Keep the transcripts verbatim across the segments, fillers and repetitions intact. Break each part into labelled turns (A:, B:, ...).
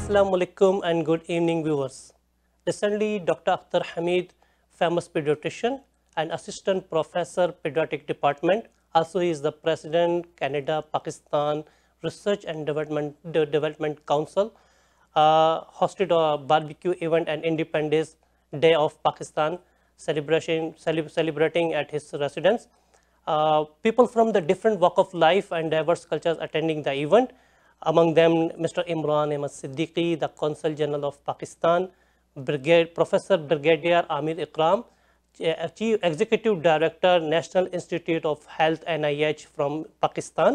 A: Assalamu alaikum and good evening viewers. Recently, Doctor Akhtar Hamid, famous pediatrician and assistant professor pediatric department, also he is the president Canada Pakistan Research and Development De Development Council, uh, hosted a barbecue event and Independence Day of Pakistan celebration cele celebrating at his residence. Uh, people from the different walk of life and diverse cultures attending the event. Among them, Mister Imran Ahmad Siddiqui, the Consul General of Pakistan, Brigade, Professor Brigadier Amir Ikram, Chief Executive Director, National Institute of Health N I H from Pakistan,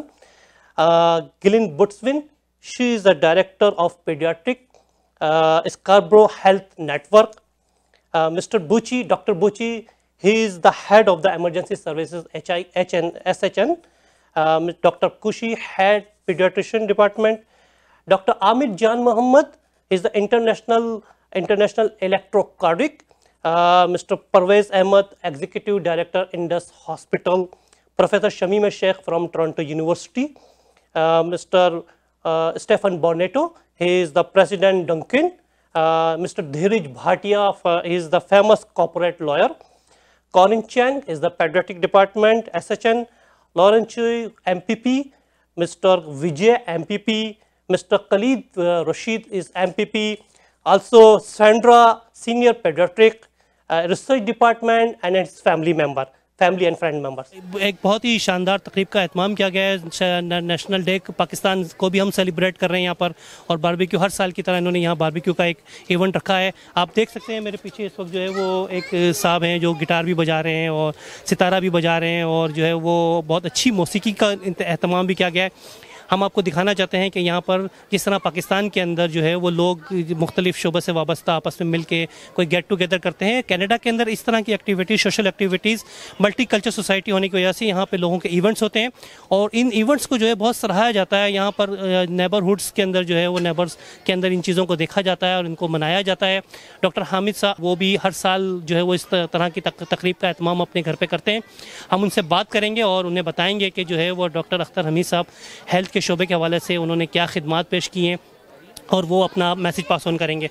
A: uh, Gillian Butswin, she is the Director of Pediatric, uh, Scarborough Health Network, uh, Mister Bucci, Doctor Bucci, he is the head of the Emergency Services H I H N, S H N, uh, Doctor Kushi, head Pediatrician Department. Doctor Amir Jan Muhammad is the International International Electrocardiac. Uh, Mister Parvez Ahmed, Executive Director, Indus Hospital. Professor Shamima Sheikh from Toronto University. Uh, Mister Uh, Stephen Bonetto, he is the President Duncan. Uh, Mister Dhiraj Bhatia, uh, he is the famous corporate lawyer. Colin Chang is the Pediatric Department, S H N. Lauren Chui, M P P. Mister Vijay, M P P, Mister Khalid uh, Rashid is M P P, also Sandra, Senior Pediatric, uh, Research Department and its family member, family and friend members.
B: एक बहुत ही शानदार तकरीब का एहतमाम किया गया है। National day Pakistan को भी हम सेलिब्रेट कर रहे हैं यहाँ पर, और बारबेक्यू हर साल की तरह इन्होंने यहाँ बारबेक्यू का एक इवेंट रखा है। आप देख सकते हैं मेरे पीछे इस वक्त जो है वो एक साहब हैं जो गिटार भी बजा रहे हैं और सितारा भी बजा रहे हैं, और जो है वो बहुत अच्छी मौसीकी का एहतमाम भी किया गया है। हम आपको दिखाना चाहते हैं कि यहाँ पर किस तरह पाकिस्तान के अंदर जो है वो लोग मुख्तलिफ शोबे से वाबस्ता आपस में मिल के कोई गेट टुगेदर करते हैं। कनाडा के अंदर इस तरह की activities, social activities, multi culture society होने की वजह से यहाँ पे लोगों के इवेंट्स होते हैं, और इन इवेंट्स को जो है बहुत सराहा जाता है। यहाँ पर नेबरहुड्स के अंदर जो है वो नेबर्स के अंदर इन चीज़ों को देखा जाता है और इनको मनाया जाता है। डॉक्टर हामिद साहब वो भी हर साल जो है वो इस तरह की तकरीब का एहतमाम अपने घर पर करते हैं। हम उनसे बात करेंगे और उन्हें बताएँगे कि जो है वो डॉक्टर अख्तर हमीद साहब हेल्थ के शोबे के हवाले से उन्होंने क्या खिदमात पेश की हैं, और वो अपना मैसेज पास ऑन करेंगे।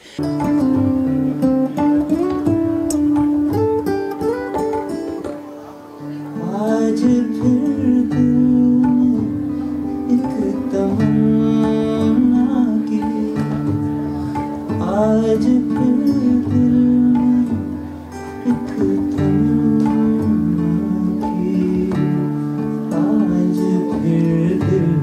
B: आज फिर एक तमन्ना की, आज फिर एक तमन्ना की, आज फिर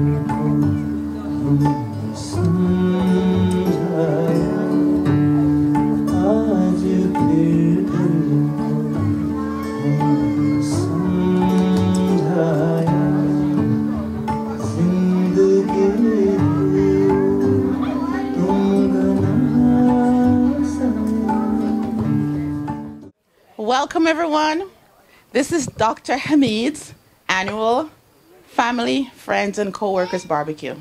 C: Welcome everyone. This is Doctor Hamid's annual Family, Friends and Co-workers Barbecue.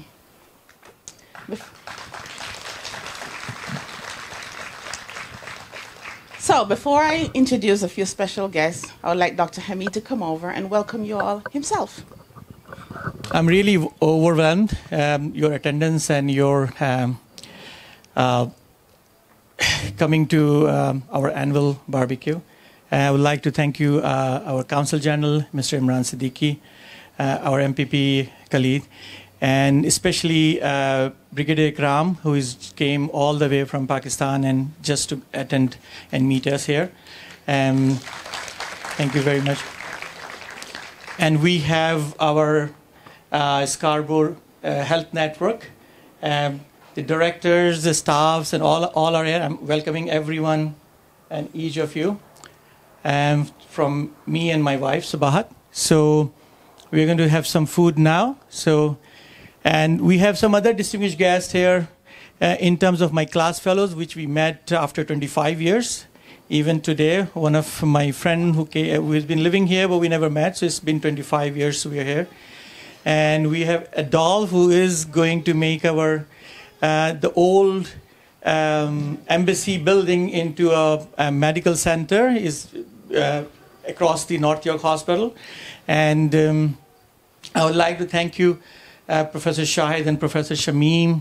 C: So before I introduce a few special guests, I would like Doctor Hamid to come over and welcome you all himself.
D: I'm really overwhelmed, um, your attendance and your um, uh, coming to um, our annual barbecue. Uh, I would like to thank you, uh, our Consul General, Mister Imran Siddiqui, uh, our M P P, Khalid, and especially uh, Brigadier Ikram, who is, came all the way from Pakistan and just to attend and meet us here. Um, thank you very much. And we have our uh, Scarborough uh, Health Network. Um, the directors, the staffs, and all, all are here. I'm welcoming everyone and each of you. Um, from me and my wife, Sabahat. So we're going to have some food now. So, and we have some other distinguished guests here uh, in terms of my class fellows, which we met after twenty-five years. Even today, one of my friend who came, who has been living here, but we never met. So it's been twenty-five years we are here. And we have a doll who is going to make our, uh, the old um, embassy building into a, a medical center. Is Uh, across the North York Hospital. And um, I would like to thank you, uh, Professor Shahid and Professor Shamim,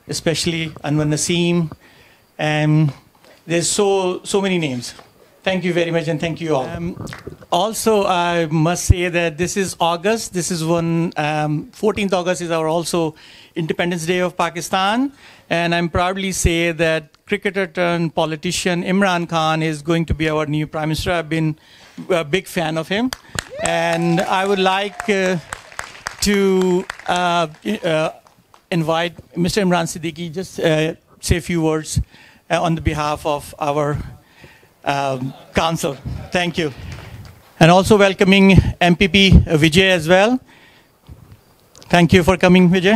D: especially Anwar Naseem, and there's so so many names. Thank you very much, and thank you all. Um, also, I must say that this is August. This is one, um, fourteenth August is our also Independence Day of Pakistan. And I'm proudly say that cricketer turned politician Imran Khan is going to be our new Prime Minister. I've been a big fan of him. And I would like uh, to uh, uh, invite Mister Imran Siddiqui, just uh, say a few words uh, on the behalf of our Um, Council. Thank you. And also welcoming M P P Vijay as well. Thank you for coming, Vijay.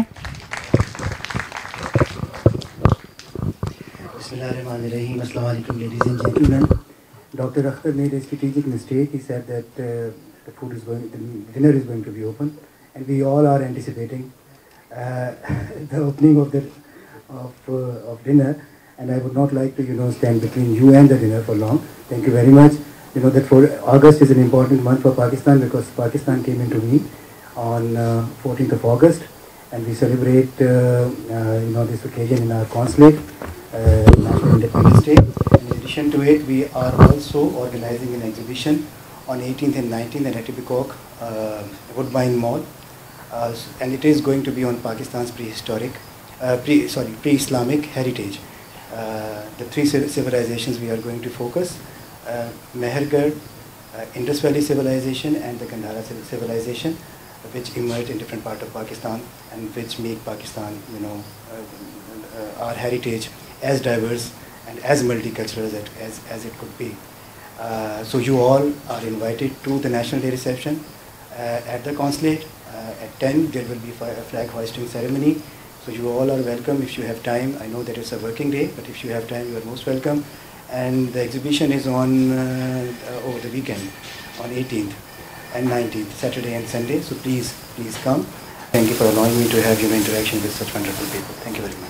E: Bismillahirrahmanirrahim. Assalamu alaikum, ladies and gentlemen. Doctor Akhtar made a strategic mistake. He said that uh, the food is going, the dinner is going to be open, and we all are anticipating uh, the opening of the of uh, of dinner. And I would not like to, you know, stand between you and the dinner for long. Thank you very much. You know that for August is an important month for Pakistan because Pakistan came into being on uh, fourteenth of August, and we celebrate, uh, uh, you know, this occasion in our consulate, uh, National Independence Day. In addition to it, we are also organizing an exhibition on eighteenth and nineteenth at Atipeacock uh, Woodbine Mall, uh, and it is going to be on Pakistan's prehistoric, uh, pre sorry, pre-Islamic heritage. Uh, the three civilizations we are going to focus, uh, Mehergarh, uh, Indus Valley civilization and the Gandhara civilization, which emerged in different parts of Pakistan and which make Pakistan, you know, uh, uh, our heritage as diverse and as multicultural as, as, as it could be. Uh, so you all are invited to the National Day reception uh, at the consulate. Uh, at ten there will be a flag hoisting ceremony. So you all are welcome if you have time. I know that it's a working day, but if you have time, you are most welcome. And the exhibition is on uh, uh, over the weekend, on eighteenth and nineteenth, Saturday and Sunday. So please, please come. Thank you for allowing me to have your interaction with such wonderful people. Thank you very much.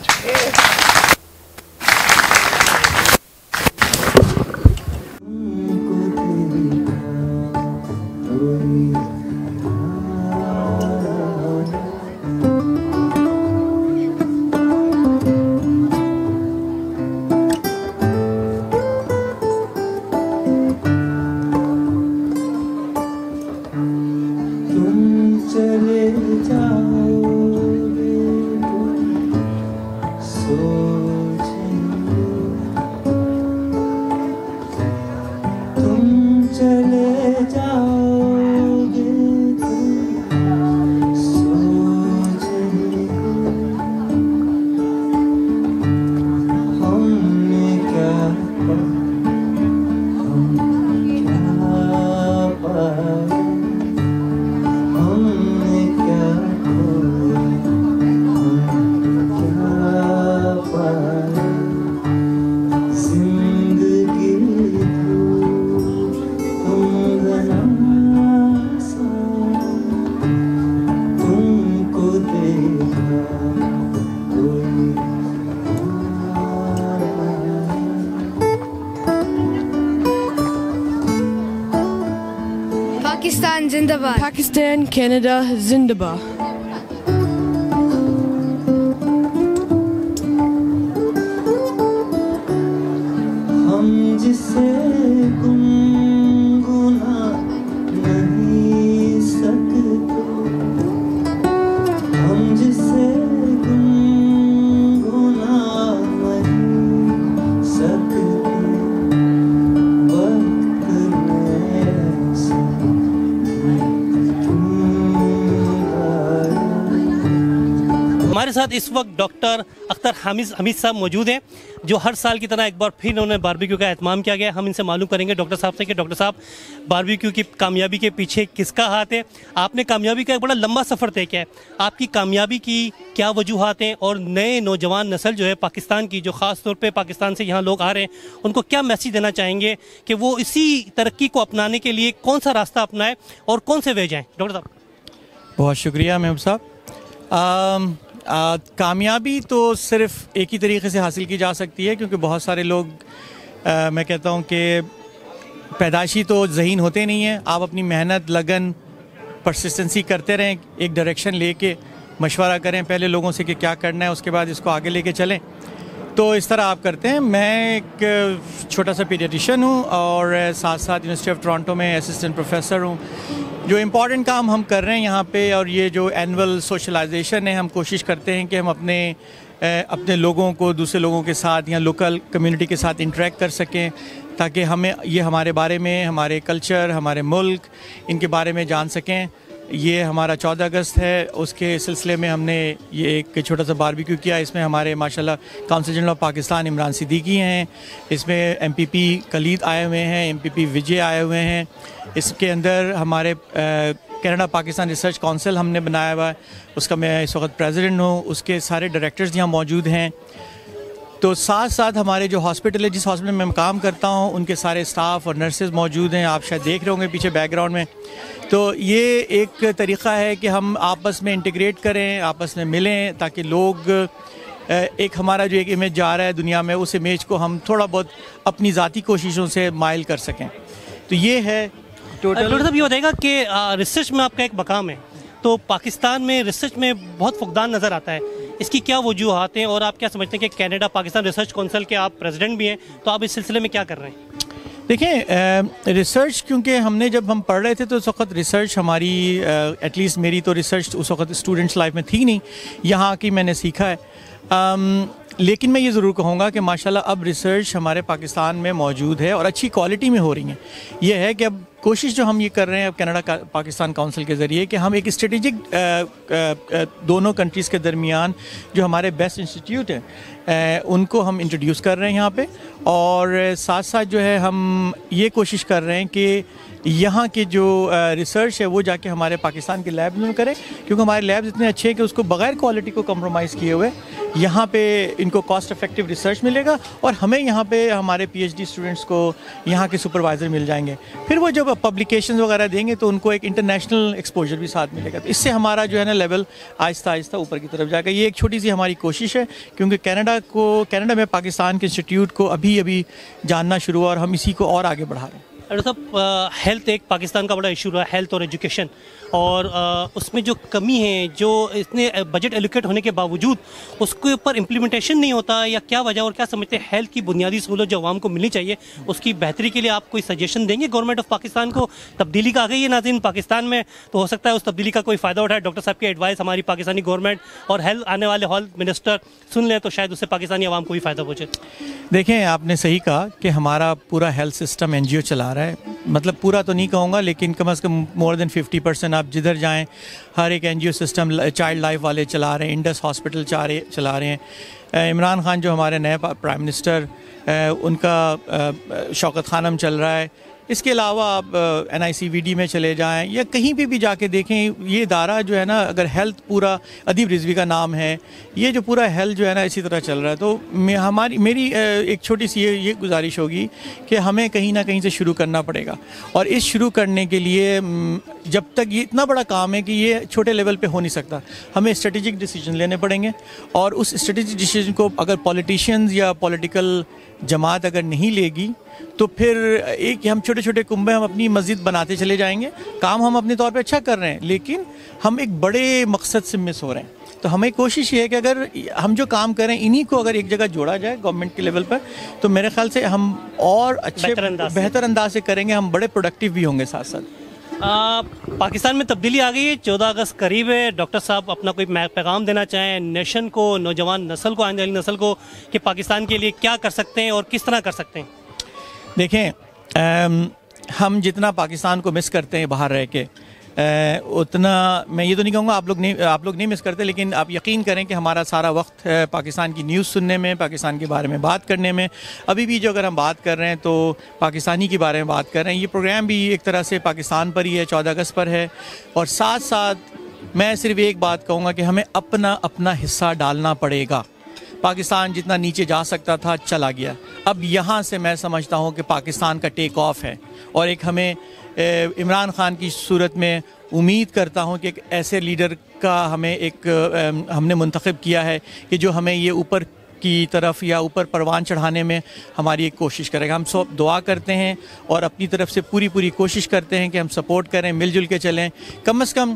F: Pakistan Zindabad.
G: Pakistan, Canada, Zindabad.
H: हम जिसे गुनगुना नहीं सकते, हम जिसे गुनगुना नहीं सकते, वक्त में से
B: हमारे साथ इस वक्त डॉक्टर अख्तर हामिद हमीद साहब मौजूद हैं, जो हर साल की तरह एक बार फिर इन्होंने बारबेक्यू का एहतमाम किया गया। हम इनसे मालूम करेंगे डॉक्टर साहब से कि डॉक्टर साहब, बारबेक्यू की कामयाबी के पीछे किसका हाथ है? आपने कामयाबी का एक बड़ा लंबा सफ़र तय किया है। आपकी कामयाबी की क्या वजूहात हैं और नए नौजवान नस्ल जो है पाकिस्तान की, जो ख़ास तौर पर पाकिस्तान से यहाँ लोग आ रहे हैं, उनको क्या मैसेज देना चाहेंगे कि वो इसी तरक्की को अपनाने के लिए कौन सा रास्ता अपनाएं और कौन से वे जाएँ? डॉक्टर साहब।
D: बहुत शुक्रिया महबूब साहब। आ, कामयाबी तो सिर्फ एक ही तरीके से हासिल की जा सकती है, क्योंकि बहुत सारे लोग आ, मैं कहता हूँ कि पैदाइशी तो ज़हीन होते नहीं हैं। आप अपनी मेहनत, लगन, परसिस्टेंसी करते रहें, एक डायरेक्शन लेके مشورہ کریں پہلے لوگوں سے کہ کیا کرنا ہے, اس کے بعد اس کو آگے لے کے چلیں. تو اس طرح آپ کرتے ہیں. میں ایک چھوٹا سا پیڈیٹیشین ہوں اور ساتھ ساتھ یونیورسٹی آف ٹورانٹو میں اسسٹنٹ پروفیسر ہوں. جو امپورٹنٹ کام ہم کر رہے ہیں یہاں پہ, اور یہ جو اینول سوشلائزیشن ہے, ہم کوشش کرتے ہیں کہ ہم اپنے اپنے لوگوں کو دوسرے لوگوں کے ساتھ یا لوکل کمیونٹی کے ساتھ انٹریکٹ کر سکیں, تاکہ ہمیں یہ ہمارے بارے میں, ہمارے کلچر, ہمارے ملک, ان کے بارے میں جان سکیں. یہ ہمارا چودہ اگست ہے, اس کے سلسلے میں ہم نے یہ ایک چھوٹا سا باربیکیو کیا. اس میں ہمارے ماشاءاللہ council general of Pakistan Imran Siddiqui ہیں, اس میں ایم پی پی کلید آئے ہوئے ہیں, ایم پی پی وجے آئے ہوئے ہیں. اس کے اندر ہمارے کینیڈا پاکستان ریسرچ کونسل ہم نے بنایا ہوا ہے, اس کا میں اس وقت پریزیڈنٹ ہوں. اس کے سارے ڈائریکٹرز یہاں موجود ہیں. تو ساتھ ساتھ ہمارے جو ہاسپٹل ہے, جس ہاسپٹل میں میں کام کرتا ہوں, ان کے سارے اسٹاف اور نرسز موجود ہیں. آپ شاید دیکھ رہے ہوں گے پیچھے بیک گراؤنڈ میں. تو یہ ایک طریقہ ہے کہ ہم آپس میں انٹیگریٹ کریں, آپس میں ملیں, تاکہ لوگ ایک ہمارا جو ایک امیج جا رہا ہے دنیا میں, اس امیج کو ہم تھوڑا بہت اپنی ذاتی کوششوں سے مائل کر سکیں. تو یہ ہے
B: ڈاکٹر صاحب. یہ بتائے گا کہ ریسرچ میں آپ کا ایک مقام ہے, تو پاکستان میں ریسرچ میں بہت فقدان نظر آتا ہے, اس کی کیا وجوہات ہیں, اور آپ کیا سمجھتے ہیں کہ کینیڈا پاکستان ریسرچ کونسل کے آپ پریزیڈنٹ بھی ہیں, تو آپ اس سلسلے میں کیا کر رہے ہیں؟
D: دیکھیں, ریسرچ کیونکہ ہم نے جب ہم پڑھ رہے تھے تو اس وقت ریسرچ ہماری ایٹ لیسٹ میری تو ریسرچ اس وقت اسٹوڈنٹس لائف میں تھی نہیں, یہاں کی میں نے سیکھا ہے. لیکن میں یہ ضرور کہوں گا کہ ماشاءاللہ اب ریسرچ ہمارے پاکستان میں موجود ہے اور اچھی کوالٹی میں ہو رہی ہیں. یہ ہے کہ اب کوشش جو ہم یہ کر رہے ہیں اب کینیڈا پاکستان کونسل کے ذریعے, کہ ہم ایک اسٹریٹجک دونوں کنٹریز کے درمیان جو ہمارے بیسٹ انسٹیٹیوٹ ہیں ان کو ہم انٹروڈیوس کر رہے ہیں یہاں پہ, اور ساتھ ساتھ جو ہے ہم یہ کوشش کر رہے ہیں کہ یہاں کے جو ریسرچ ہے وہ جا کے ہمارے پاکستان کے لیب میں کریں, کیونکہ ہمارے لیبز اتنے اچھے ہیں کہ اس کو بغیر کوالٹی کو کمپرومائز کیے ہوئے یہاں پہ ان کو کاسٹ افیکٹو ریسرچ ملے گا, اور ہمیں یہاں پہ ہمارے پی ایچ ڈی اسٹوڈنٹس کو یہاں کے سپروائزر مل جائیں گے. پھر وہ جب پبلیکیشنز وغیرہ دیں گے تو ان کو ایک انٹرنیشنل ایکسپوجر بھی ساتھ ملے گا. تو اس سے ہمارا جو ہے نا لیول آہستہ آہستہ اوپر کی طرف جائے گا. یہ ایک چھوٹی سی ہماری کوشش ہے, کیونکہ کینیڈا کو کینیڈا میں پاکستان کے انسٹیٹیوٹ کو ابھی ابھی جاننا شروع ہوا, اور ہم اسی کو اور آگے بڑھا رہے ہیں.
B: ڈاکٹر صاحب, ہیلتھ ایک پاکستان کا بڑا ایشو رہا ہے, ہیلتھ اور ایجوکیشن, اور اس میں جو کمی ہے, جو اتنے بجٹ ایلوکیٹ ہونے کے باوجود اس کے اوپر امپلیمنٹیشن نہیں ہوتا, یا کیا وجہ, اور کیا سمجھتے ہیں ہیلتھ کی بنیادی سہولت جو عوام کو ملنی چاہیے اس کی بہتری کے لیے آپ کوئی سجیشن دیں گے؟ گورنمنٹ آف پاکستان کو تبدیلی کا آ گئی ہے ناظرین پاکستان میں, تو ہو سکتا ہے اس تبدیلی کا کوئی فائدہ اٹھائے. ڈاکٹر صاحب کی ایڈوائس ہماری پاکستانی گورنمنٹ اور ہیلتھ آنے والے ہیلتھ منسٹر سن لیں تو شاید اس سے پاکستانی عوام کو بھی فائدہ پہنچے.
D: دیکھیں, آپ نے صحیح کہا کہ ہمارا پورا health system N G O چلا رہا ہے, مطلب پورا تو نہیں کہوں گا لیکن کم از کم مور دین ففٹی پرسینٹ آپ جدھر جائیں ہر ایک N G O system child life والے چلا رہے ہیں, انڈس ہاسپٹل چلا رہے ہیں. عمران خان جو ہمارے نئے پرائم منسٹر, ان کا شوکت خانم چل رہا ہے. اس کے علاوہ آپ این آئی سی وی ڈی میں چلے جائیں یا کہیں پہ بھی جا کے دیکھیں, یہ ادارہ جو ہے نا, اگر ہیلتھ پورا ادیب رضوی کا نام ہے, یہ جو پورا ہیلتھ جو ہے نا اسی طرح چل رہا ہے. تو ہماری میری ایک چھوٹی سی یہ گزارش ہوگی کہ ہمیں کہیں نہ کہیں سے شروع کرنا پڑے گا, اور اس شروع کرنے کے لیے جب تک یہ اتنا بڑا کام ہے کہ یہ چھوٹے لیول پہ ہو نہیں سکتا, ہمیں اسٹریٹجک ڈیسیجن لینے پڑیں گے. اور اس اسٹریٹجک ڈیسیجن کو اگر پولیٹیشینز یا پولیٹیکل جماعت اگر نہیں لے گی تو پھر ایک ہم چھوٹے چھوٹے کنبے ہم اپنی مسجد بناتے چلے جائیں گے. کام ہم اپنے طور پہ اچھا کر رہے ہیں لیکن ہم ایک بڑے مقصد سے مس ہو رہے ہیں. تو ہمیں کوشش یہ ہے کہ اگر ہم جو کام کریں انہی کو اگر ایک جگہ جوڑا جائے گورنمنٹ کے لیول پر, تو میرے خیال سے ہم اور اچھے بہتر انداز سے کریں گے, ہم بڑے پروڈکٹیو بھی ہوں گے. ساتھ ساتھ
B: آ, پاکستان میں تبدیلی آ گئی ہے, چودہ اگست قریب ہے. ڈاکٹر صاحب اپنا کوئی پیغام دینا چاہیں نیشن کو, نوجوان نسل کو, آنے والی نسل کو, کہ پاکستان کے لیے کیا کر سکتے ہیں اور کس طرح کر سکتے ہیں؟
D: دیکھیں, ہم جتنا پاکستان کو مس کرتے ہیں باہر رہ کے, اتنا میں یہ تو نہیں کہوں گا آپ لوگ نہیں آپ لوگ نہیں مس کرتے, لیکن آپ یقین کریں کہ ہمارا سارا وقت پاکستان کی نیوز سننے میں, پاکستان کے بارے میں بات کرنے میں. ابھی بھی جو اگر ہم بات کر رہے ہیں تو پاکستانی کے بارے میں بات کر رہے ہیں. یہ پروگرام بھی ایک طرح سے پاکستان پر ہی ہے, چودہ اگست پر ہے. اور ساتھ ساتھ میں صرف ایک بات کہوں گا کہ ہمیں اپنا اپنا حصہ ڈالنا پڑے گا. پاکستان جتنا نیچے جا سکتا تھا چلا گیا, اب یہاں سے میں سمجھتا ہوں کہ پاکستان کا ٹیک آف ہے. اور ایک ہمیں عمران خان کی صورت میں امید کرتا ہوں کہ ایک ایسے لیڈر کا ہمیں ایک ہم نے منتخب کیا ہے کہ جو ہمیں یہ اوپر کی طرف یا اوپر پروان چڑھانے میں ہماری ایک کوشش کرے گا. ہم سب دعا کرتے ہیں اور اپنی طرف سے پوری پوری کوشش کرتے ہیں کہ ہم سپورٹ کریں, مل جل کے چلیں. کم از کم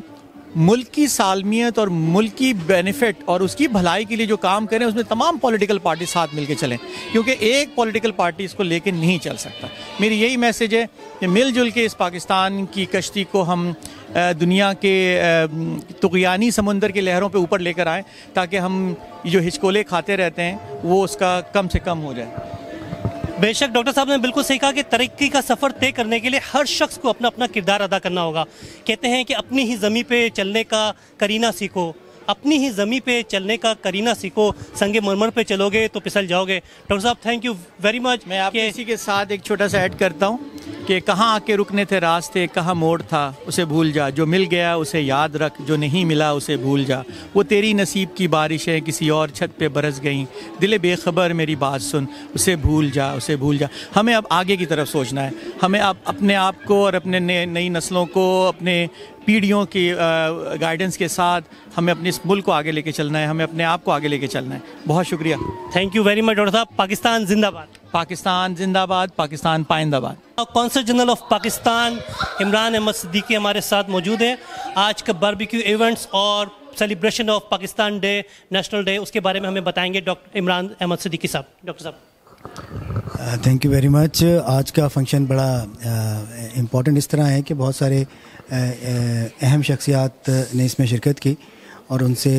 D: ملک کی سالمیت اور ملک کی بینیفٹ اور اس کی بھلائی کے لیے جو کام کریں اس میں تمام پولیٹیکل پارٹی ساتھ مل کے چلیں، کیونکہ ایک پولیٹیکل پارٹی اس کو لے کے نہیں چل سکتا. میری یہی میسیج ہے کہ مل جل کے اس پاکستان کی کشتی کو ہم دنیا کے طغیانی سمندر کی لہروں پہ اوپر لے کر آئیں، تاکہ ہم جو ہچکولے کھاتے رہتے ہیں وہ اس کا کم سے کم ہو جائے.
B: بے شک ڈاکٹر صاحب نے بالکل صحیح کہا کہ ترقی کا سفر طے کرنے کے لیے ہر شخص کو اپنا اپنا کردار ادا کرنا ہوگا. کہتے ہیں کہ اپنی ہی زمین پہ چلنے کا کرینہ سیکھو، اپنی ہی زمین پہ چلنے کا کرینہ سیکھو، سنگ مرمر پہ چلو گے تو پھسل جاؤ گے. ڈاکٹر صاحب تھینک یو ویری مچ.
D: میں آپ اسی کے ساتھ ایک چھوٹا سا ایڈ کرتا ہوں کہ کہاں آ کے رکنے تھے راستے، کہاں موڑ تھا اسے بھول جا، جو مل گیا اسے یاد رکھ، جو نہیں ملا اسے بھول جا، وہ تیری نصیب کی بارشیں کسی اور چھت پہ برس گئیں، دل بے خبر میری بات سن، اسے بھول جا اسے بھول جا. ہمیں اب آگے کی طرف سوچنا ہے، ہمیں اب اپنے آپ کو اور اپنے نئی نسلوں کو اپنے پیڑھیوں کی گائیڈنس کے ساتھ ہمیں اپنے اس ملک کو آگے لے کے چلنا ہے، ہمیں اپنے آپ کو آگے لے کے چلنا ہے. بہت شکریہ.
B: Thank you very much doctor صاحب. پاکستان زندہ باد.
D: پاکستان زندہ باد. پاکستان پائندہ باد.
B: Consul general of Pakistan Imran Ahmed Siddiqui ہمارے ساتھ موجود ہیں. آج کا باربیکیو ایونٹس اور celebration of Pakistan day, national day, اس کے بارے میں ہمیں بتائیں گے ڈاکٹر عمران احمد صدیقی صاحب. ڈاکٹر صاحب
E: تھینک یو ویری مچ. آج کا فنکشن بڑا امپورٹنٹ اس طرح ہے کہ بہت سارے اہم شخصیات نے اس میں شرکت کی اور ان سے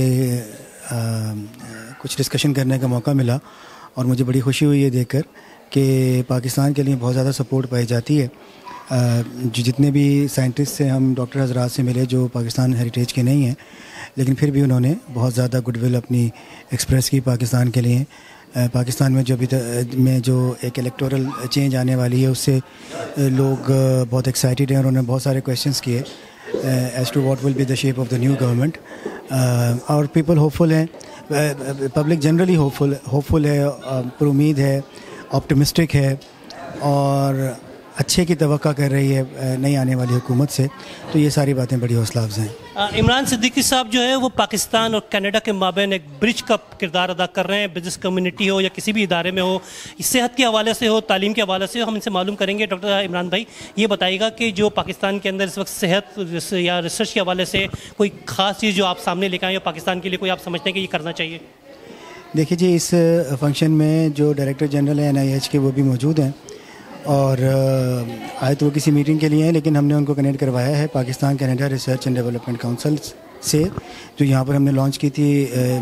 E: کچھ ڈسکشن کرنے کا موقع ملا، اور مجھے بڑی خوشی ہوئی ہے دیکھ کر کہ پاکستان کے لیے بہت زیادہ سپورٹ پائی جاتی ہے. جو جتنے بھی سائنٹسٹ سے ہم ڈاکٹر حضرات سے ملے جو پاکستان ہیریٹیج کے نہیں ہیں، لیکن پھر بھی انہوں نے بہت زیادہ گڈ ول اپنی ایکسپریس کی پاکستان کے لیے. پاکستان میں جو ابھی میں جو ایک الیکٹورل چینج آنے والی ہے اس سے لوگ بہت ایکسائٹیڈ ہیں، اور انہوں نے بہت سارے کویشچنس کیے as to what will be the shape of the new government. اور پیپل ہوپ فل ہیں، public generally hopeful hopeful ہے، پر امید ہے، آپٹمسٹک ہے، اور اچھے کی توقع کر رہی ہے نئی آنے والی حکومت سے. تو یہ ساری باتیں بڑی حوصلہ افزا ہیں.
B: عمران صدیقی صاحب جو ہے وہ پاکستان اور کینیڈا کے مابین ایک برج کا کردار ادا کر رہے ہیں. بزنس کمیونٹی ہو یا کسی بھی ادارے میں ہو، صحت کے حوالے سے ہو، تعلیم کے حوالے سے ہو، ہم ان سے معلوم کریں گے. ڈاکٹر عمران بھائی یہ بتائیے گا کہ جو پاکستان کے اندر اس وقت صحت یا ریسرچ کے حوالے سے کوئی خاص چیز جو آپ سامنے لے کے آئیں یا پاکستان کے لیے کوئی آپ سمجھتے ہیں کہ یہ کرنا چاہیے؟
E: دیکھیے جی، اس فنکشن میں جو ڈائریکٹر جنرل ہیں این آئی ایچ کے وہ بھی موجود ہیں، اور آئے تو وہ کسی میٹنگ کے لیے ہیں، لیکن ہم نے ان کو کنیکٹ کروایا ہے Pakistan Canada research and development council سے، جو یہاں پر ہم نے لانچ کی تھی،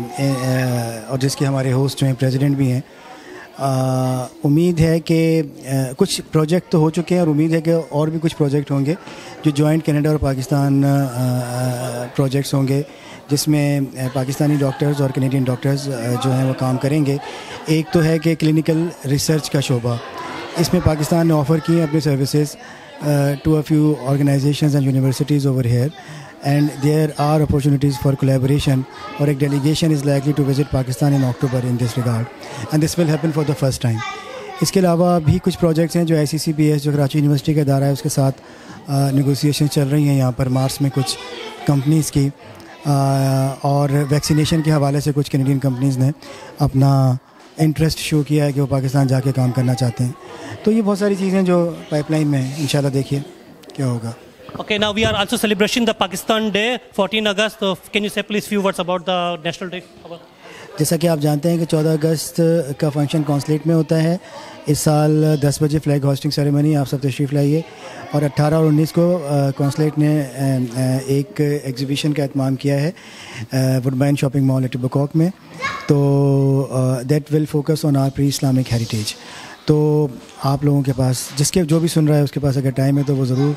E: اور جس کے ہمارے ہوسٹ جو ہیں پریزیڈنٹ بھی ہیں. امید ہے کہ کچھ پروجیکٹ تو ہو چکے ہیں، اور امید ہے کہ اور بھی کچھ پروجیکٹ ہوں گے جو جوائنٹ کینیڈا اور پاکستان پروجیکٹس ہوں گے، جس میں پاکستانی ڈاکٹرز اور کینیڈین ڈاکٹرز جو ہیں وہ کام کریں گے. ایک تو ہے کہ کلینکل ریسرچ کا شعبہ، اس میں پاکستان نے آفر کی ہیں اپنے services to a few organizations and universities over here, and there are opportunities for collaboration, اور ایک delegation is likely to visit Pakistan in October in this regard, and this will happen for the first time. اس کے علاوہ بھی کچھ projects ہیں جو آئی سی C B S جو کراچی یونیورسٹی کا ادارہ ہے اس کے ساتھ نیگوسیشن چل رہی ہیں یہاں پر مارس میں کچھ کمپنیز کی، اور ویکسینیشن کے حوالے سے کچھ کینیڈین کمپنیز نے اپنا انٹرسٹ شو کیا ہے کہ وہ پاکستان جا کے کام کرنا چاہتے ہیں. تو یہ بہت ساری چیزیں جو پائپ لائن میں ہیں، انشاءاللہ دیکھیے کیا ہوگا.
B: Okay, now we are also celebrating the Pakistan Day, fourteen August. So can you say please few words about the National Day?
E: جیسا کہ آپ جانتے ہیں کہ چودہ اگست کا فنکشن کونسلیٹ میں ہوتا ہے. اس سال دس بجے فلیگ ہاسٹنگ سیریمنی، آپ سب تشریف لائیے. اور اٹھارہ اور انیس کو کونسلیٹ نے ایک ایگزیبیشن کا اہتمام کیا ہے Woodbine shopping mall at بکاک میں. تو that will focus on our pre Islamic heritage. تو آپ لوگوں کے پاس جس کے جو بھی سن رہا ہے اس کے پاس اگر ٹائم ہے تو وہ ضرور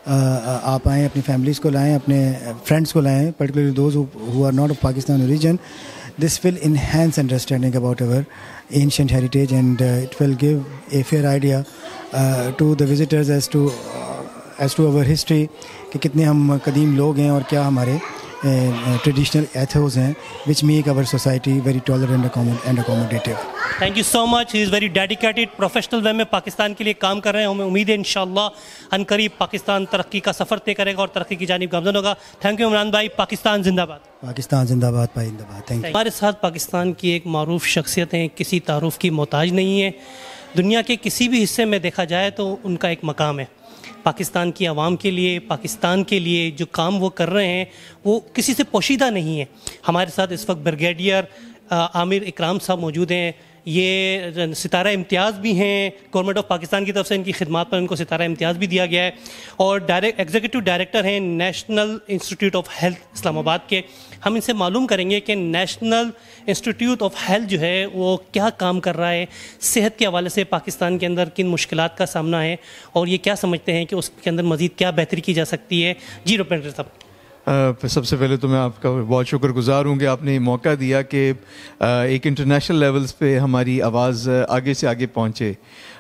E: آپ آئیں، اپنی فیملیز کو لائیں، اپنے فرینڈس کو لائیں، particularly those who are not of Pakistan origin. This will enhance understanding about our ancient heritage, and uh, it will give a fair idea uh, to the visitors as to uh, as to our history, کہ کتنے ہم قدیم لوگ ہیں اور کیا ہمارے traditional ایتھوز ہیں which make our society very tolerant and accommodative.
B: Thank you so much. He is very dedicated, professional way میں پاکستان کے لیے کام کر رہے ہیں. ہمیں امید ہے انشاءاللہ ان قریب پاکستان ترقی کا سفر طے کرے گا اور ترقی کی جانب گامزن ہوگا. تھینک یو عمران بھائی. پاکستان زندہ باد.
E: پاکستان زندہ باد. پائندہ باد. Thank you.
B: ہمارے ساتھ پاکستان کی ایک معروف شخصیت ہیں، کسی تعارف کی محتاج نہیں ہے. دنیا کے کسی بھی حصے میں دیکھا جائے تو ان کا ایک مقام ہے. پاکستان کی عوام کے لیے، پاکستان کے لیے جو کام وہ کر رہے ہیں وہ کسی سے پوشیدہ نہیں ہے. ہمارے ساتھ اس وقت بریگیڈیئر عامر اکرام صاحب موجود ہیں. یہ ستارہ امتیاز بھی ہیں، گورنمنٹ آف پاکستان کی طرف سے ان کی خدمات پر ان کو ستارہ امتیاز بھی دیا گیا ہے، اور ڈائریکٹ ایگزیکٹو ڈائریکٹر ہیں national institute of health Islamabad کے. ہم ان سے معلوم کریں گے کہ نیشنل انسٹیٹیوٹ آف ہیلتھ جو ہے وہ کیا کام کر رہا ہے، صحت کے حوالے سے پاکستان کے اندر کن مشکلات کا سامنا ہے، اور یہ کیا سمجھتے ہیں کہ اس کے اندر مزید کیا بہتری کی جا سکتی ہے. جی ریپرزینٹیٹو صاحب.
I: سب سے پہلے تو میں آپ کا بہت شکر گزار ہوں کہ آپ نے موقع دیا کہ ایک انٹرنیشنل لیولز پہ ہماری آواز آگے سے آگے پہنچے.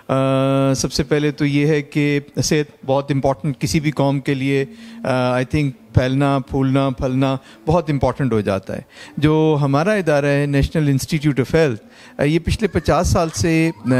I: سب سے پہلے تو یہ ہے کہ صحت بہت امپورٹنٹ کسی بھی قوم کے لیے، آئی تھنک پھیلنا پھولنا پھلنا بہت امپورٹنٹ ہو جاتا ہے. جو ہمارا ادارہ ہے نیشنل انسٹیٹیوٹ آف ہیلتھ، یہ پچھلے پچاس سال سے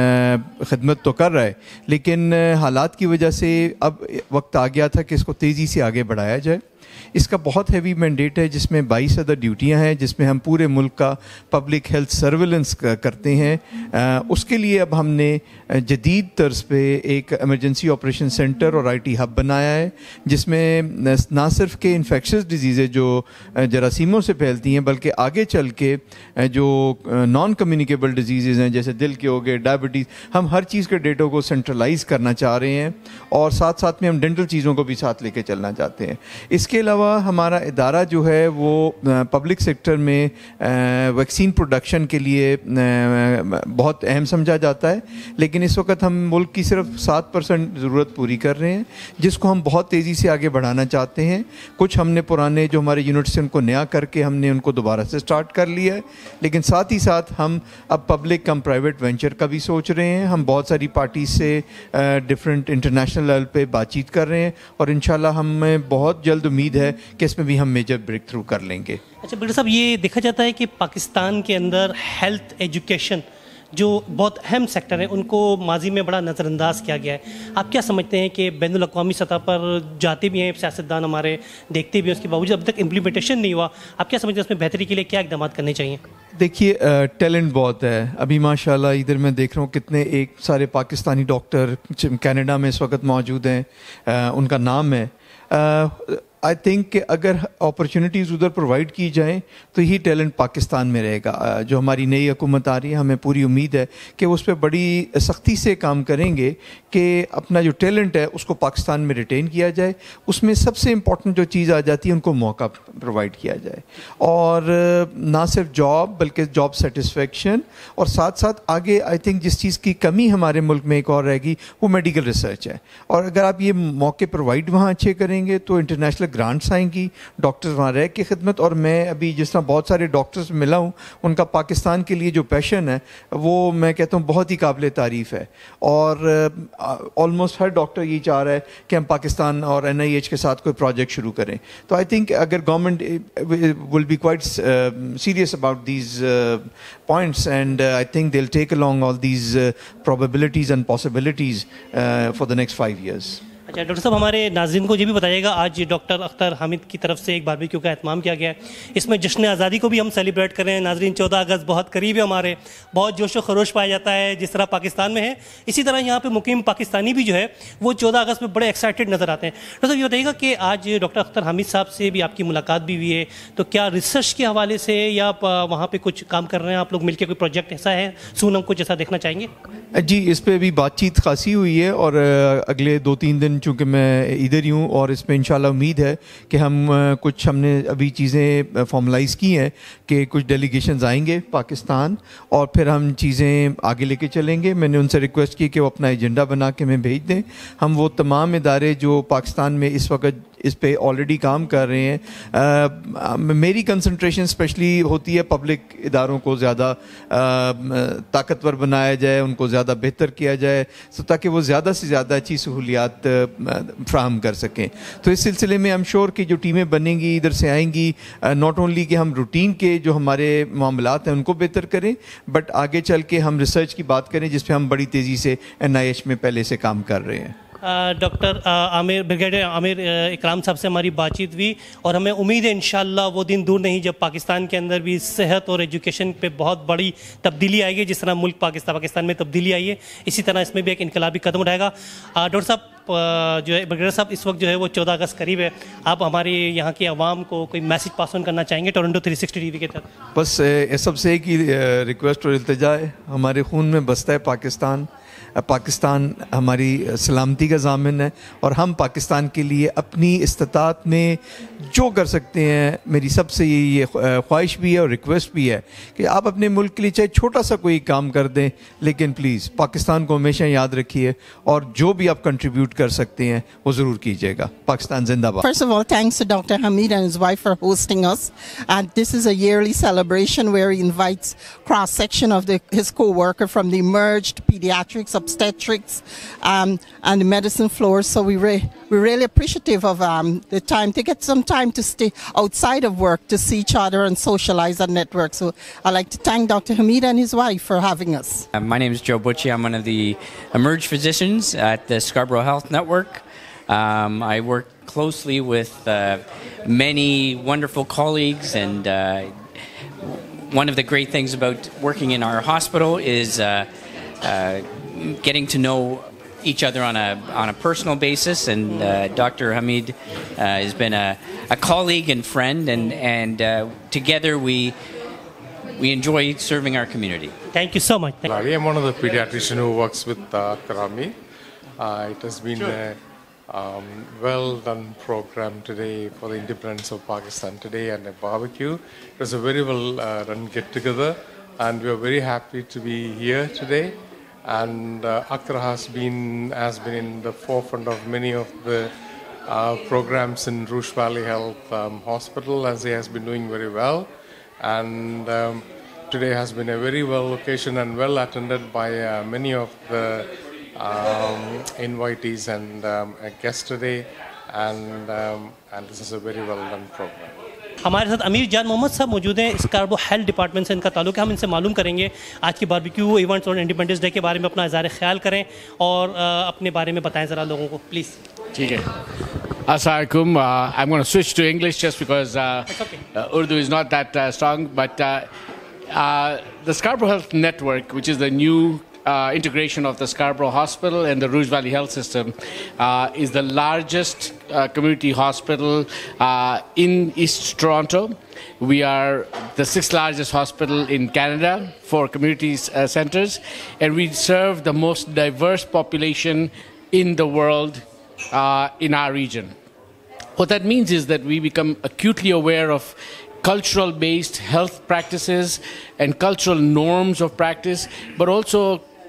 I: خدمت تو کر رہا ہے، لیکن حالات کی وجہ سے اب وقت آ گیا تھا کہ اس کو تیزی سے آگے بڑھایا جائے. اس کا بہت ہیوی مینڈیٹ ہے جس میں بائیس ادر ڈیوٹیاں ہیں، جس میں ہم پورے ملک کا پبلک ہیلتھ سرویلنس کرتے ہیں. اس کے لیے اب ہم نے جدید طرز پہ ایک ایمرجنسی آپریشن سینٹر اور آئی ٹی ہب بنایا ہے، جس میں نہ صرف کہ انفیکشس ڈیزیزیں جو جراثیموں سے پھیلتی ہیں، بلکہ آگے چل کے جو نان کمیونیکیبل ڈیزیزز ہیں جیسے دل کے ہو گئے، ڈائبٹیز، ہم ہر چیز کے ڈیٹا کو سینٹرلائز کرنا چاہ رہے ہیں، اور ساتھ ساتھ میں ہم ڈینٹل چیزوں کو بھی ساتھ لے کے چلنا چاہتے ہیں. اس کے علاوہ ہمارا ادارہ جو ہے وہ پبلک سیکٹر میں ویکسین پروڈکشن کے لیے بہت اہم سمجھا جاتا ہے، لیکن اس وقت ہم ملک کی صرف سات پرسنٹ ضرورت پوری کر رہے ہیں، جس کو ہم بہت تیزی سے آگے بڑھانا چاہتے ہیں. کچھ ہم نے پرانے جو ہمارے یونٹس ہیں ان کو نیا کر کے ہم نے ان کو دوبارہ سے سٹارٹ کر لیا ہے، لیکن ساتھ ہی ساتھ ہم اب پبلک کم پرائیویٹ وینچر کا بھی سوچ رہے ہیں. ہم بہت ساری پارٹیز سے ڈفرینٹ انٹرنیشنل لیول پہ بات چیت کر رہے ہیں، اور انشاءاللہ ہمیں بہت جلد امید ہے کہ اس میں بھی ہم میجر بریک تھرو کر لیں گے.
B: اچھا بلڈر صاحب، یہ دیکھا جاتا ہے کہ پاکستان کے اندر ہیلتھ ایجوکیشن جو بہت اہم سیکٹر ہیں ان کو ماضی میں بڑا نظر انداز کیا گیا ہے. آپ کیا سمجھتے ہیں کہ بین الاقوامی سطح پر جاتے بھی ہیں سیاستدان ہمارے، دیکھتے بھی ہیں، اس کے باوجود اب تک امپلیمنٹیشن نہیں ہوا، آپ کیا سمجھتے ہیں اس میں بہتری کے لیے کیا اقدامات کرنے چاہیے؟
I: دیکھیے ٹیلنٹ بہت ہے ابھی ماشاء اللہ. ادھر میں دیکھ رہا ہوں کتنے ایک سارے پاکستانی ڈاکٹر کینیڈا میں اس وقت موجود ہیں، ان کا نام ہے. آئی تھنک کہ اگر اپرچونیٹیز ادھر پرووائڈ کی جائیں تو یہی ٹیلنٹ پاکستان میں رہے گا. جو ہماری نئی حکومت آ رہی ہے ہمیں پوری امید ہے کہ وہ اس پہ بڑی سختی سے کام کریں گے کہ اپنا جو ٹیلنٹ ہے اس کو پاکستان میں ریٹین کیا جائے. اس میں سب سے امپورٹنٹ جو چیز آ جاتی ہے ان کو موقع پرووائڈ کیا جائے، اور نہ صرف جاب بلکہ جاب سیٹسفیکشن، اور ساتھ ساتھ آگے آئی تھنک جس چیز کی کمی ہمارے ملک میں ایک اور رہے گی وہ میڈیکل ریسرچ ہے. اور اگر آپ یہ موقع پرووائڈ وہاں اچھے کریں گے تو انٹرنیشنل گرانٹس آئیں گی، ڈاکٹرز وہاں رہ کے خدمت. اور میں ابھی جس طرح بہت سارے ڈاکٹرز ملا ہوں، ان کا پاکستان کے لیے جو پیشن ہے وہ میں کہتا ہوں بہت ہی قابل تعریف ہے، اور آلموسٹ ہر ڈاکٹر یہ چاہ رہا ہے کہ ہم پاکستان اور این آئی ایچ کے ساتھ کوئی پروجیکٹ شروع کریں. تو آئی تھنک اگر government will be quite serious about these points, and uh, I think they'll take along all these uh, probabilities and possibilities uh, for the next five years.
B: اچھا doctor صاحب، ہمارے ناظرین کو یہ بھی بتائیے گا، آج ڈاکٹر اختر حامد کی طرف سے ایک باربیکیو کا اہتمام کیا گیا ہے، اس میں جشن آزادی کو بھی ہم سیلیبریٹ کر رہے ہیں. ناظرین، چودہ اگست بہت قریب ہے ہمارے، بہت جوش و خروش پایا جاتا ہے جس طرح پاکستان میں ہے، اسی طرح یہاں پہ مقیم پاکستانی بھی جو ہے وہ چودہ اگست میں بڑے ایکسائٹیڈ نظر آتے ہیں. ڈاکٹر صاحب یہ بتائیے گا کہ آج ڈاکٹر اختر حامد صاحب سے بھی آپ کی ملاقات بھی ہوئی ہے، تو کیا ریسرچ کے حوالے سے یا وہاں پہ کچھ کام کر رہے ہیں آپ لوگ مل کے، کوئی پروجیکٹ ایسا ہے سون ہم کچھ ایسا دیکھنا چاہیں گے؟
I: جی، اس پہ بھی بات چیت خاصی ہوئی ہے، اور اگلے دو تین دن چونکہ میں ادھر ہی ہوں، اور اس پہ انشاءاللہ امید ہے کہ ہم کچھ ہم نے ابھی چیزیں فارملائز کی ہیں کہ کچھ ڈیلیگیشنز آئیں گے پاکستان، اور پھر ہم چیزیں آگے لے کے چلیں گے. میں نے ان سے ریکویسٹ کی کہ وہ اپنا ایجنڈا بنا کے ہمیں بھیج دیں. ہم وہ تمام ادارے جو پاکستان میں اس وقت اس پہ آلریڈی کام کر رہے ہیں، میری کنسنٹریشن اسپیشلی ہوتی ہے پبلک اداروں کو زیادہ طاقتور بنایا جائے، ان کو زیادہ بہتر کیا جائے، تاکہ وہ زیادہ سے زیادہ اچھی سہولیات فراہم کر سکیں. تو اس سلسلے میں ایم شور کی جو ٹیمیں بنیں گی ادھر سے آئیں گی، ناٹ اونلی کہ ہم روٹین کے جو ہمارے معاملات ہیں ان کو بہتر کریں، بٹ آگے چل کے ہم ریسرچ کی بات کریں جس پہ ہم بڑی تیزی سے این آئی ایچ میں پہلے سے کام کر رہے ہیں.
B: डॉक्टर आमिर ब्रिगेडियर आमिर इकराम साहब से हमारी बातचीत हुई और हमें उम्मीद है इंशाल्लाह वो दिन दूर नहीं जब पाकिस्तान के अंदर भी सेहत और एजुकेशन पे बहुत बड़ी तब्दीली आएगी, जिस तरह मुल्क पाकिस्तान पाकिस्तान में तब्दीली आई है इसी तरह इसमें भी एक इनकलाबी कदम उठाएगा। डॉक्टर साहब जो है ब्रिगेडियर साहब इस वक्त जो है वो चौदह अगस्त करीब है, आप हमारी यहाँ की आवाम को कोई मैसेज पास ऑन करना चाहेंगे टोरंटो थ्री सिक्सटी टीवी के तहत?
I: बस सबसे एक ही रिक्वेस्ट और इल्तिजा है, हमारे खून में बसता है पाकिस्तान, पाकिस्तान हमारी सलामती का ज़ामिन है और हम पाकिस्तान के लिए अपनी इस्तात में जो कर सकते हैं, मेरी सबसे ये ख्वाहिश भी है और रिक्वेस्ट भी है कि आप अपने मुल्क के लिए चाहे छोटा सा कोई काम कर दें, लेकिन प्लीज़ पाकिस्तान को हमेशा याद रखिए और जो भी आप कंट्रीब्यूट कर सकते हैं वो ज़रूर कीजिएगा। पाकिस्तान जिंदाबाद।
J: First of all, thanks to Doctor Hamid and his wife for hosting us. And this is a yearly celebration where he invites cross-section of the, his co-worker from the merged pediatrics, obstetrics, um, and the medicine floors. So we re- we're really appreciative of um, the time to get some time to stay outside of work to see each other and socialize and network. So I'd like to thank Doctor Hamid and his wife for having us.
K: Uh, my name is Joe Butchie. I'm one of the emerged physicians at the Scarborough Health Network. Um, I work closely with uh, many wonderful colleagues, and uh, one of the great things about working in our hospital is uh, uh, getting to know each other on a on a personal basis. And uh, Doctor Hamid uh, has been a, a colleague and friend, and and uh, together we we enjoy serving our community.
B: Thank you so much. Thank
L: Larry, I'm one of the pediatricians who works with uh, Karami. Uh, it has been a um, well done program today for the independence of Pakistan today, and a barbecue. It was a very well uh, run get together, and we are very happy to be here today. And uh, Akhtar has been has been in the forefront of many of the uh, programs in Rouge Valley Health um, Hospital, as he has been doing very well. And um, today has been a very well occasion and well attended by uh, many of the um, invitees and um, guests today. And um, and this is a very well done program.
B: हमारे साथ अमीर जान मोहम्मद साहब मौजूद हैं, स्कार्बो health department से इनका ताल्लुक है। हम इनसे मालूम करेंगे आज की बारबेक्यू इवेंट्स और इंडिपेंडेंस डे के बारे में अपना इज़हार ख्याल करें और अपने बारे में बताएं ज़रा लोगों को, प्लीज़।
M: ठीक है, अस्सलामुअलैकुम। I am gonna switch to English just because Urdu is not that strong, but the Scarborough health network which is the new Uh, integration of the Scarborough Hospital and the Rouge Valley Health System uh, is the largest uh, community hospital uh, in East Toronto. We are the sixth largest hospital in Canada for community uh, centers, and we serve the most diverse population in the world uh, in our region. What that means is that we become acutely aware of cultural-based health practices and cultural norms of practice, but also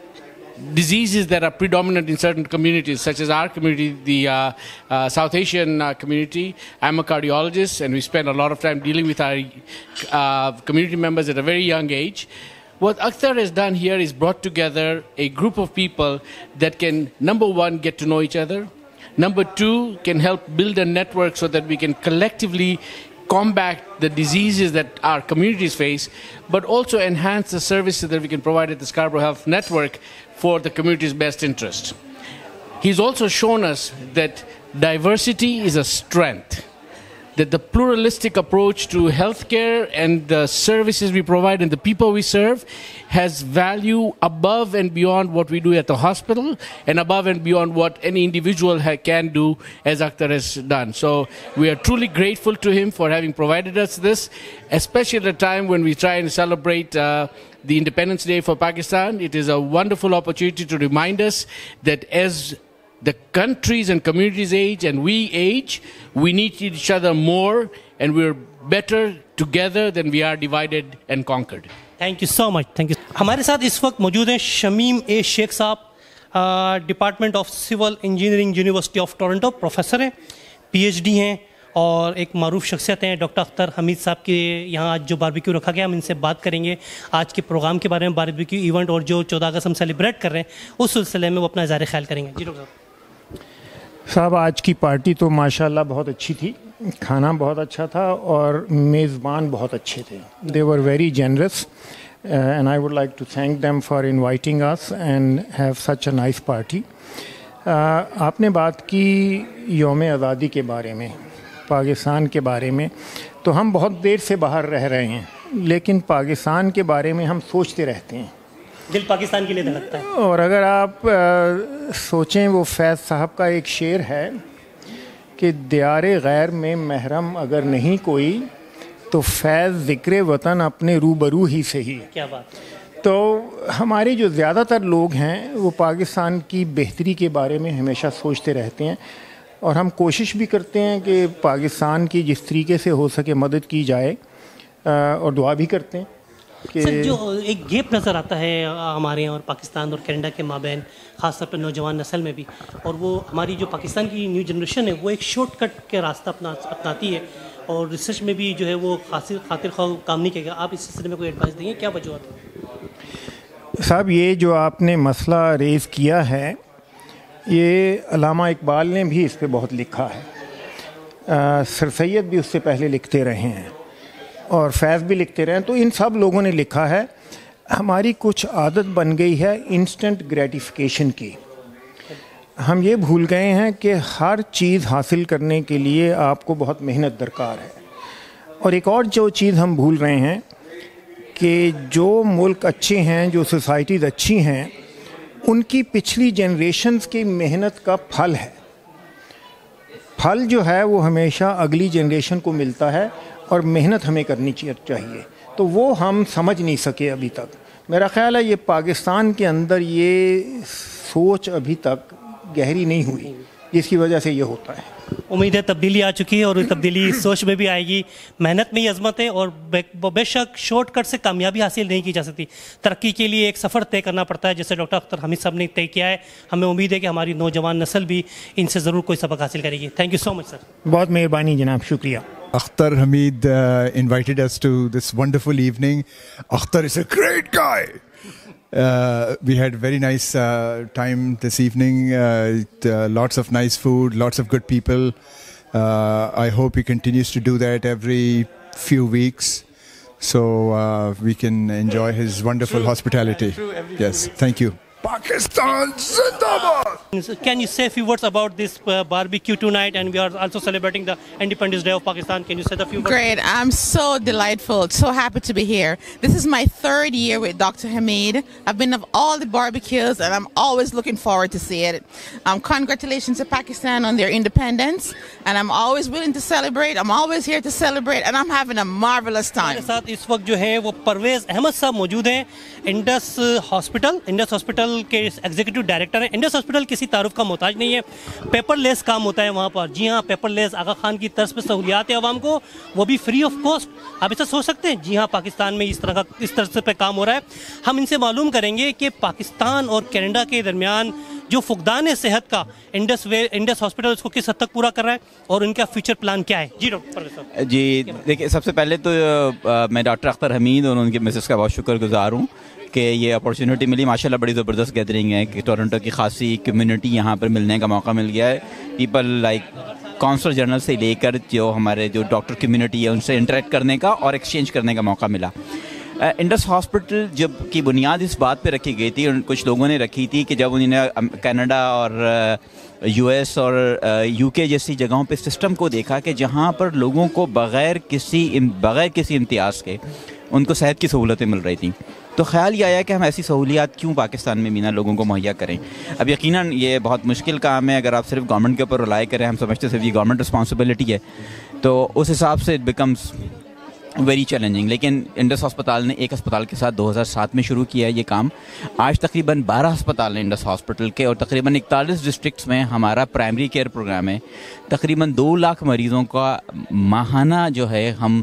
M: diseases that are predominant in certain communities, such as our community, the uh, uh, South Asian uh, community. I'm a cardiologist, and we spend a lot of time dealing with our uh, community members at a very young age. What Akhtar has done here is brought together a group of people that can, number one, get to know each other. Number two, can help build a network so that we can collectively combat the diseases that our communities face, but also enhance the services that we can provide at the Scarborough Health Network for the community's best interest. He's also shown us that diversity is a strength, that the pluralistic approach to healthcare and the services we provide and the people we serve has value above and beyond what we do at the hospital and above and beyond what any individual ha- can do, as Akhtar has done. So we are truly grateful to him for having provided us this, especially at a time when we try and celebrate uh, the Independence Day for Pakistan. It is a wonderful opportunity to remind us that as the countries and communities age and we age, we need each other more, and we're better together than we are divided and conquered.
B: Thank you so much, thank you. हमारे साथ इस वक्त मौजूद हैं Shamim A Sheikh साहब, department of civil engineering university of Toronto, professor हैं, PhD हैं और एक मारूफ शख्सियत हैं। डॉक्टर अख्तर हमीद साहब के यहाँ आज जो बारबेक्यू रखा गया, हम इनसे बात करेंगे आज के प्रोग्राम के बारे में, बारबेक्यू इवेंट और जो चौदह अगस्त हम सेलिब्रेट कर रहे हैं उस सिलसिले में वो अपना इज़हार ख्याल करेंगे। जी डॉक्टर
N: साहब, आज की पार्टी तो माशाल्लाह बहुत अच्छी थी, खाना बहुत अच्छा था और मेज़बान बहुत अच्छे थे. They were very generous uh, and I would like to thank them for inviting us and have such a nice party. آپ نے بات کی یوم آزادی کے بارے میں، پاکستان کے بارے میں، تو ہم بہت دیر سے باہر رہ رہے ہیں، لیکن پاکستان کے بارے میں ہم سوچتے رہتے ہیں،
B: دل پاکستان کے لیے دھڑکتا ہے.
N: اور اگر آپ سوچیں، وہ فیض صاحب کا ایک شعر ہے کہ دیار غیر میں محرم اگر نہیں کوئی تو فیض ذکر وطن اپنے روبرو ہی سے ہی.
B: کیا بات.
N: تو ہمارے جو زیادہ تر لوگ ہیں وہ پاکستان کی بہتری کے بارے میں ہمیشہ سوچتے رہتے ہیں، اور ہم کوشش بھی کرتے ہیں کہ پاکستان کی جس طریقے سے ہو سکے مدد کی جائے، اور دعا بھی کرتے ہیں کہ
B: سر جو ایک گیپ نظر آتا ہے ہمارے یہاں اور پاکستان اور کینیڈا کے مابین، خاص طور پر نوجوان نسل میں بھی، اور وہ ہماری جو پاکستان کی نیو جنریشن ہے وہ ایک شارٹ کٹ کے راستہ اپنا اپناتی ہے، اور ریسرچ میں بھی جو ہے وہ خاصر خاطر خواہ کام نہیں کرے گا. آپ اس سلسلے میں کوئی ایڈوائس دیں گے، کیا وجوہات ہیں؟
N: صاحب یہ جو آپ نے مسئلہ ریز کیا ہے، یہ علامہ اقبال نے بھی اس پہ بہت لکھا ہے، سر سید بھی اس سے پہلے لکھتے رہے ہیں، اور فیض بھی لکھتے رہے ہیں. تو ان سب لوگوں نے لکھا ہے ہماری کچھ عادت بن گئی ہے انسٹنٹ گریٹیفیکیشن کی. ہم یہ بھول گئے ہیں کہ ہر چیز حاصل کرنے کے لیے آپ کو بہت محنت درکار ہے. اور ایک اور جو چیز ہم بھول رہے ہیں کہ جو ملک اچھے ہیں، جو سوسائٹیز اچھی ہیں، ان کی پچھلی جنریشنز کی محنت کا پھل ہے. پھل جو ہے وہ ہمیشہ اگلی جنریشن کو ملتا ہے، اور محنت ہمیں کرنی چاہیے. تو وہ ہم سمجھ نہیں سکے ابھی تک. میرا خیال ہے یہ پاکستان کے اندر یہ سوچ ابھی تک گہری نہیں ہوئی، جس کی وجہ سے یہ ہوتا ہے.
B: امید ہے تبدیلی آ چکی ہے، اور تبدیلی سوچ میں بھی آئے گی. محنت میں ہی عظمت ہے، اور بے شک شارٹ کٹ سے کامیابی حاصل نہیں کی جا سکتی. ترقی کے لیے ایک سفر طے کرنا پڑتا ہے، جیسے ڈاکٹر اختر حمید صاحب نے طے کیا ہے. ہمیں امید ہے کہ ہماری نوجوان نسل بھی ان سے ضرور کوئی سبق حاصل کرے گی. Thank you so much sir.
N: بہت مہربانی جناب، شکریہ.
O: Akhtar Hamid uh, invited us to this wonderful evening. Akhtar is a great guy. Uh, we had very nice uh, time this evening. Uh, uh, lots of nice food, lots of good people. Uh, I hope he continues to do that every few weeks, so uh, we can enjoy his wonderful true. hospitality. True, yes, thank you. Pakistan Zindabad!
B: Can you say a few words about this uh, barbecue tonight, and we are also celebrating the Independence Day of Pakistan. Can you say a few words?
C: Great. I'm so delightful. So happy to be here. This is my third year with Doctor Hamid. I've been of all the barbecues, and I'm always looking forward to see it. Um, congratulations to Pakistan on their independence, and I'm always willing to celebrate. I'm always here to celebrate, and I'm having a marvelous time.
B: ہمارے ساتھ اس وقت جو ہے وہ پرویز احمد صاحب موجود ہیں، Indus hospital Indus hospital کے ایگزیکٹو ڈائریکٹر ہیں. انڈس ہاسپٹل کسی تعارف کا محتاج نہیں ہے، پیپر لیس کام ہوتا ہے وہاں پر. جی ہاں، پیپر لیس آغا خان کی طرز پہ سہولیات ہے عوام کو، وہ بھی فری آف کاسٹ. آپ اسے سوچ سکتے ہیں. جی ہاں، پاکستان میں اس طرح کا اس طرز پہ کام ہو رہا ہے. ہم ان سے معلوم کریں گے کہ پاکستان اور کینیڈا کے درمیان جو فقدان ہے صحت کا، انڈس وے انڈس ہاسپٹل اس کو کس حد تک پورا کر رہا ہے، اور ان کا فیوچر پلان کیا ہے. جی ڈاکٹر صاحب.
P: جی دیکھیے، سب سے پہلے تو میں ڈاکٹر اختر حمید اور ان کے مسز کا بہت شکر گزار ہوں کہ یہ اپارچونیٹی ملی. ماشاءاللہ بڑی زبردست گیدرنگ ہے کہ ٹورنٹو کی خاصی کمیونٹی یہاں پر ملنے کا موقع مل گیا ہے. پیپل لائک کونسل جنرل سے لے کر جو ہمارے جو ڈاکٹر کمیونٹی ہے ان سے انٹریکٹ کرنے کا اور ایکسچینج کرنے کا موقع ملا. انڈس ہاسپٹل جب کی بنیاد اس بات پہ رکھی گئی تھی، کچھ لوگوں نے رکھی تھی کہ جب انہوں نے کینیڈا اور یو ایس اور یو کے جیسی جگہوں پہ سسٹم کو دیکھا کہ جہاں پر لوگوں کو بغیر کسی بغیر کسی امتیاز کے ان کو صحت کی سہولتیں مل رہی تھیں، تو خیال یہ آیا کہ ہم ایسی سہولیات کیوں پاکستان میں مینا لوگوں کو مہیا کریں. اب یقیناً یہ بہت مشکل کام ہے اگر آپ صرف گورنمنٹ کے اوپر رلائی کریں. ہم سمجھتے صرف یہ گورنمنٹ رسپانسبلٹی ہے، تو اس حساب سے اٹ بیکمس ویری چیلنجنگ. لیکن انڈس ہسپتال نے ایک ہسپتال کے ساتھ دو ہزار سات میں شروع کیا ہے یہ کام. آج تقریباً بارہ ہسپتال ہیں انڈس ہاسپٹل کے، اور تقریباً اکتالیس ڈسٹرکٹس میں ہمارا پرائمری کیئر پروگرام ہے. تقریباً دو لاکھ مریضوں کا ماہانہ جو ہے ہم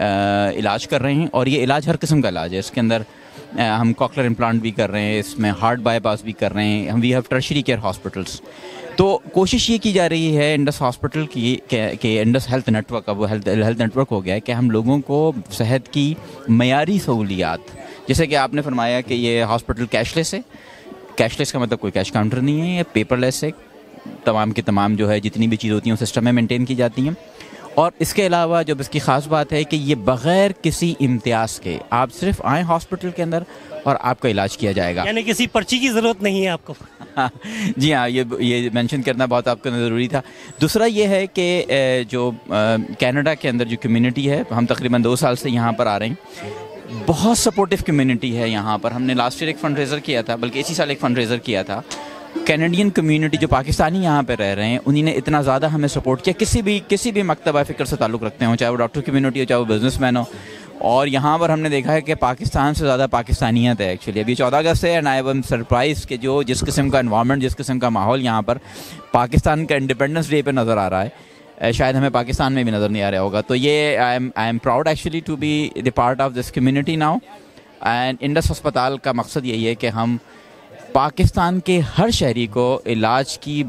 P: علاج کر رہے ہیں، اور یہ علاج ہر قسم کا علاج ہے. اس کے اندر ہم کوکلر امپلانٹ بھی کر رہے ہیں، اس میں ہارٹ بائی پاس بھی کر رہے ہیں. ہم we have tertiary care hospitals. تو کوشش یہ کی جا رہی ہے انڈس ہاسپٹل کی کہ انڈس ہیلتھ نیٹ ورک، اب وہ ہیلتھ ہیلتھ نیٹ ورک ہو گیا ہے، کہ ہم لوگوں کو صحت کی معیاری سہولیات، جیسے کہ آپ نے فرمایا کہ یہ ہاسپٹل کیش لیس ہے. کیش لیس کا مطلب کوئی کیش کاؤنٹر نہیں ہے، یہ پیپر لیس ہے. تمام کے تمام جو ہے جتنی بھی چیز ہوتی ہیں وہ سسٹم میں مینٹین کی جاتی ہیں. اور اس کے علاوہ جب اس کی خاص بات ہے کہ یہ بغیر کسی امتیاز کے آپ صرف آئیں ہاسپٹل کے اندر اور آپ کا علاج کیا جائے گا,
B: یعنی کسی پرچی کی ضرورت نہیں ہے آپ کو.
P: جی ہاں, یہ یہ مینشن کرنا بہت آپ کو ضروری تھا. دوسرا یہ ہے کہ جو کینیڈا کے اندر جو کمیونٹی ہے, ہم تقریباً دو سال سے یہاں پر آ رہے ہیں, بہت سپورٹیو کمیونٹی ہے یہاں پر. ہم نے لاسٹ ایئر ایک فنڈ ریزر کیا تھا, بلکہ اسی سال ایک فنڈ ریزر کیا تھا. کینیڈین کمیونٹی جو پاکستانی یہاں پہ رہ رہے ہیں, انہیں نے اتنا زیادہ ہمیں سپورٹ کیا, کسی بھی کسی بھی مکتبہ فکر سے تعلق رکھتے ہوں, چاہے وہ ڈاکٹر کمیونٹی ہو, چاہے وہ بزنس مین ہو. اور یہاں پر ہم نے دیکھا ہے کہ پاکستان سے زیادہ پاکستانیت ہے ایکچولی. ابھی چودہ اگست ہے, اینڈ آئی ایم سرپرائز کہ جو جس قسم کا انوائرمنٹ, جس قسم کا ماحول یہاں پر پاکستان کا انڈیپینڈنس ڈے پہ نظر آ رہا ہے, شاید ہمیں پاکستان میں بھی نظر نہیں آ رہا ہوگا. تو یہ I am I am proud actually to be the part of this community now. And Indus ہسپتال کا مقصد یہی ہے کہ ہم پاکستان کے ہر شہری کو علاج کی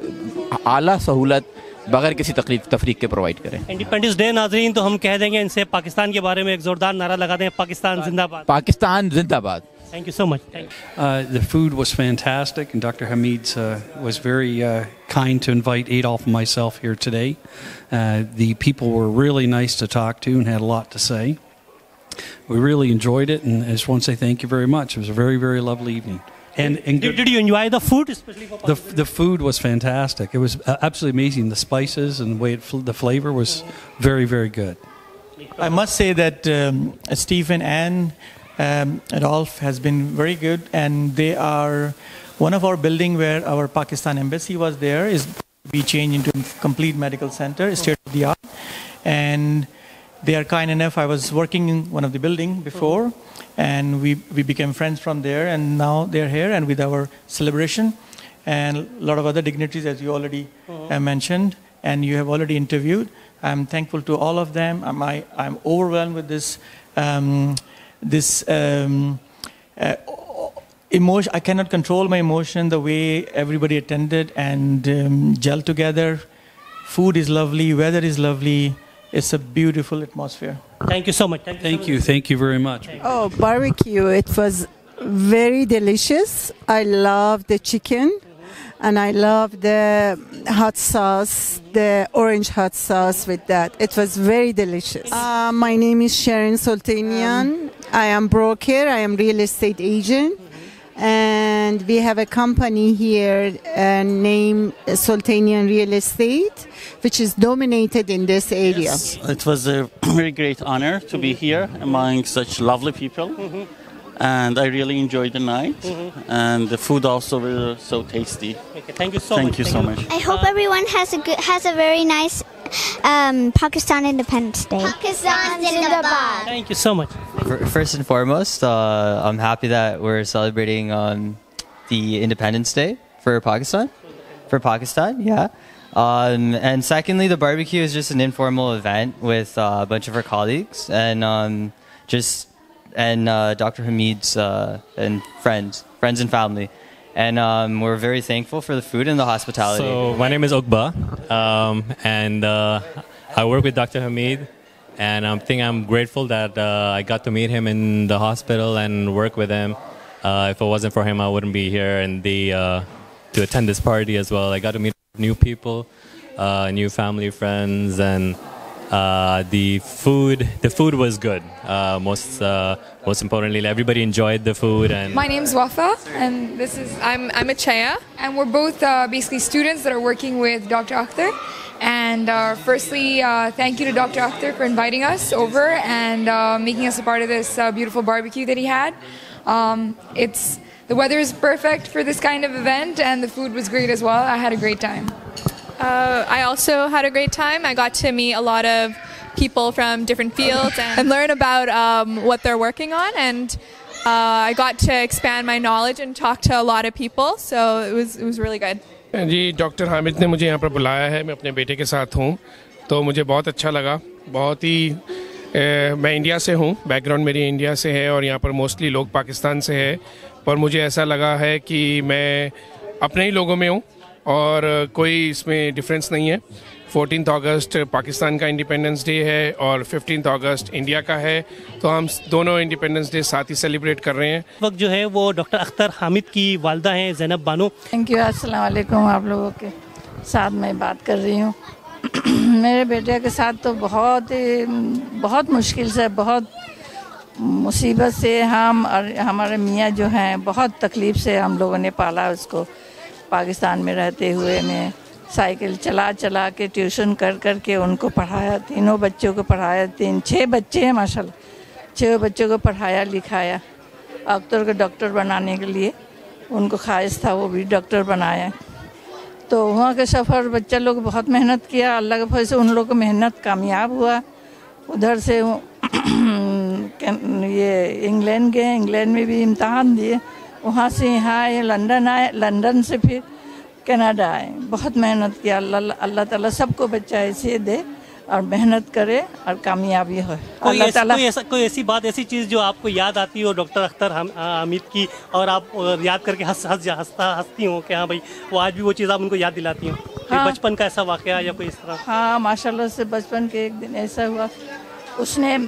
P: اعلیٰ سہولت بغیر کسی تقریب تفریق کے پرووائڈ کریں.
B: انڈیپینڈنس ڈے ناظرین, تو ہم کہہ دیں گے ان سے پاکستان کے بارے میں ایک زوردار نعرہ لگا دیں, پاکستان زندہ باد.
P: پاکستان زندہ باد.
B: Thank you so much. Thank you.
Q: Uh, the food was fantastic, and Doctor Hamid uh, was very uh, kind to invite Adolf and myself here today. Uh, the people were really nice to talk to and had a lot to say. We really enjoyed it, and I just want to say thank you very much. It was a very, very lovely evening. And, and
B: did, did you enjoy the food, especially for
Q: the the food was fantastic. It was uh, absolutely amazing. The spices and the way it fl- the flavor was very, very good.
D: I must say that um, Steve and Anne um, Adolf has been very good, and they are one of our building where our Pakistan embassy was there is be changed into a complete medical center, state of the art, and they are kind enough. I was working in one of the building before. And we, we became friends from there, and now they're here, and with our celebration, and a lot of other dignitaries, as you already uh, mentioned, and you have already interviewed. I'm thankful to all of them. I'm, I, I'm overwhelmed with this, um, this um, uh, emotion. I cannot control my emotion, the way everybody attended and um, gelled together. Food is lovely, weather is lovely. It's a beautiful atmosphere.
B: Thank you so much. Thank you.
Q: Thank you. Thank you very much.
R: Oh, barbecue. It was very delicious. I love the chicken. And I love the hot sauce, the orange hot sauce with that. It was very delicious. Uh, my name is Sharon Sultanian. Um, I am broker. I am real estate agent. And we have a company here uh, named Sultanian Real Estate, which is dominated in this area.
S: Yes, it was a very great honor to be here among such lovely people. Mm-hmm. And I really enjoyed the night. Mm-hmm. And the food also was so tasty.
B: Okay, thank you so
S: thank
B: much.
S: You thank so you so much.
T: I hope everyone has a good, has a very nice um, Pakistan Independence Day.
F: Pakistan Zindabad.
B: Thank you so much.
U: First and foremost, uh, I'm happy that we're celebrating um, the Independence Day for Pakistan. For Pakistan, yeah. Um, and secondly, the barbecue is just an informal event with uh, a bunch of our colleagues and um, just and uh, Doctor Hamid's uh, and friends, friends and family. And um, we're very thankful for the food and the hospitality.
V: So my name is Uqba, um, and uh, I work with Doctor Hamid. And I think I'm grateful that uh, I got to meet him in the hospital and work with him. Uh, if it wasn't for him, I wouldn't be here and the, uh, to attend this party as well. I got to meet new people, uh, new family, friends, and uh, the food. The food was good. Uh, most, uh, most importantly, everybody enjoyed the food. And
W: my name's Wafa, and this is I'm I'm Achaya, and we're both uh, basically students that are working with Doctor Akhtar. And uh, firstly, uh, thank you to Doctor Akhtar for inviting us over and uh, making us a part of this uh, beautiful barbecue that he had. Um, it's the weather is perfect for this kind of event, and the food was great as well. I had a great time.
X: Uh, I also had a great time. I got to meet a lot of people from different fields and, and learn about um, what they're working on. And uh, I got to expand my knowledge and talk to a lot of people. So it was it was really good.
Y: جی doctor Hamid نے مجھے یہاں پر بلایا ہے. میں اپنے بیٹے کے ساتھ ہوں تو مجھے بہت اچھا لگا. بہت ہی میں انڈیا سے ہوں, بیک گراؤنڈ میری انڈیا سے ہے اور یہاں پر موسٹلی لوگ پاکستان سے ہے, پر مجھے ایسا لگا ہے کہ میں اپنے ہی لوگوں میں ہوں اور کوئی اس میں ڈفرینس نہیں ہے. فورٹینتھ اگست پاکستان کا انڈیپینڈنس ڈے ہے اور ففٹینتھ اگست انڈیا کا ہے, تو ہم دونوں انڈیپینڈنس ڈے ساتھ ہی سیلیبریٹ کر رہے ہیں.
B: وقت جو ہے وہ ڈاکٹر اختر حامد کی والدہ ہیں زینب بانو.
Z: Thank you. السلام علیکم. آپ لوگوں کے ساتھ میں بات کر رہی ہوں.
A: میرے بیٹے کے ساتھ تو بہت بہت مشکل سے بہت مصیبت سے ہم اور ہمارے میاں جو ہیں بہت تکلیف سے ہم لوگوں نے پالا اس کو. پاکستان میں رہتے ہوئے میں سائیکل چلا چلا کے ٹیوشن کر کر کے ان کو پڑھایا, تینوں بچوں کو پڑھایا, تین چھ بچے ہیں ماشاء اللہ, چھ بچوں کو پڑھایا لکھایا. اختر کو ڈاکٹر بنانے کے لیے ان کو خواہش تھا, وہ بھی ڈاکٹر بنایا. تو وہاں کے سفر بچہ لوگ بہت محنت کیا, اللہ کے فضل سے ان لوگوں کو محنت کامیاب ہوا. ادھر سے یہ انگلینڈ گئے, انگلینڈ میں بھی امتحان دیے, وہاں سے یہاں آئے, لندن آئے, لندن سے پھر کینیڈا آئے. بہت محنت کیا. اللہ اللہ تعالیٰ سب کو بچہ ایسے دے اور محنت کرے اور کامیابی ہو.
B: کوئی
A: اللہ
B: ایسی,
A: تعالیٰ
B: کوئی, ایسا, کوئی ایسی بات ایسی چیز جو آپ کو یاد آتی ہو ڈاکٹر اختر حمید کی اور آپ یاد کر کے ہنس ہنس ہنستا ہنستی ہوں کہ ہاں بھائی وہ آج بھی وہ چیز آپ ان کو یاد دلاتی ہوں؟
A: ہاں.
B: بچپن کا ایسا واقعہ یا کوئی اس طرح؟
A: ہاں ماشاء اللہ سے بچپن کے ایک دن ایسا ہوا, اس نے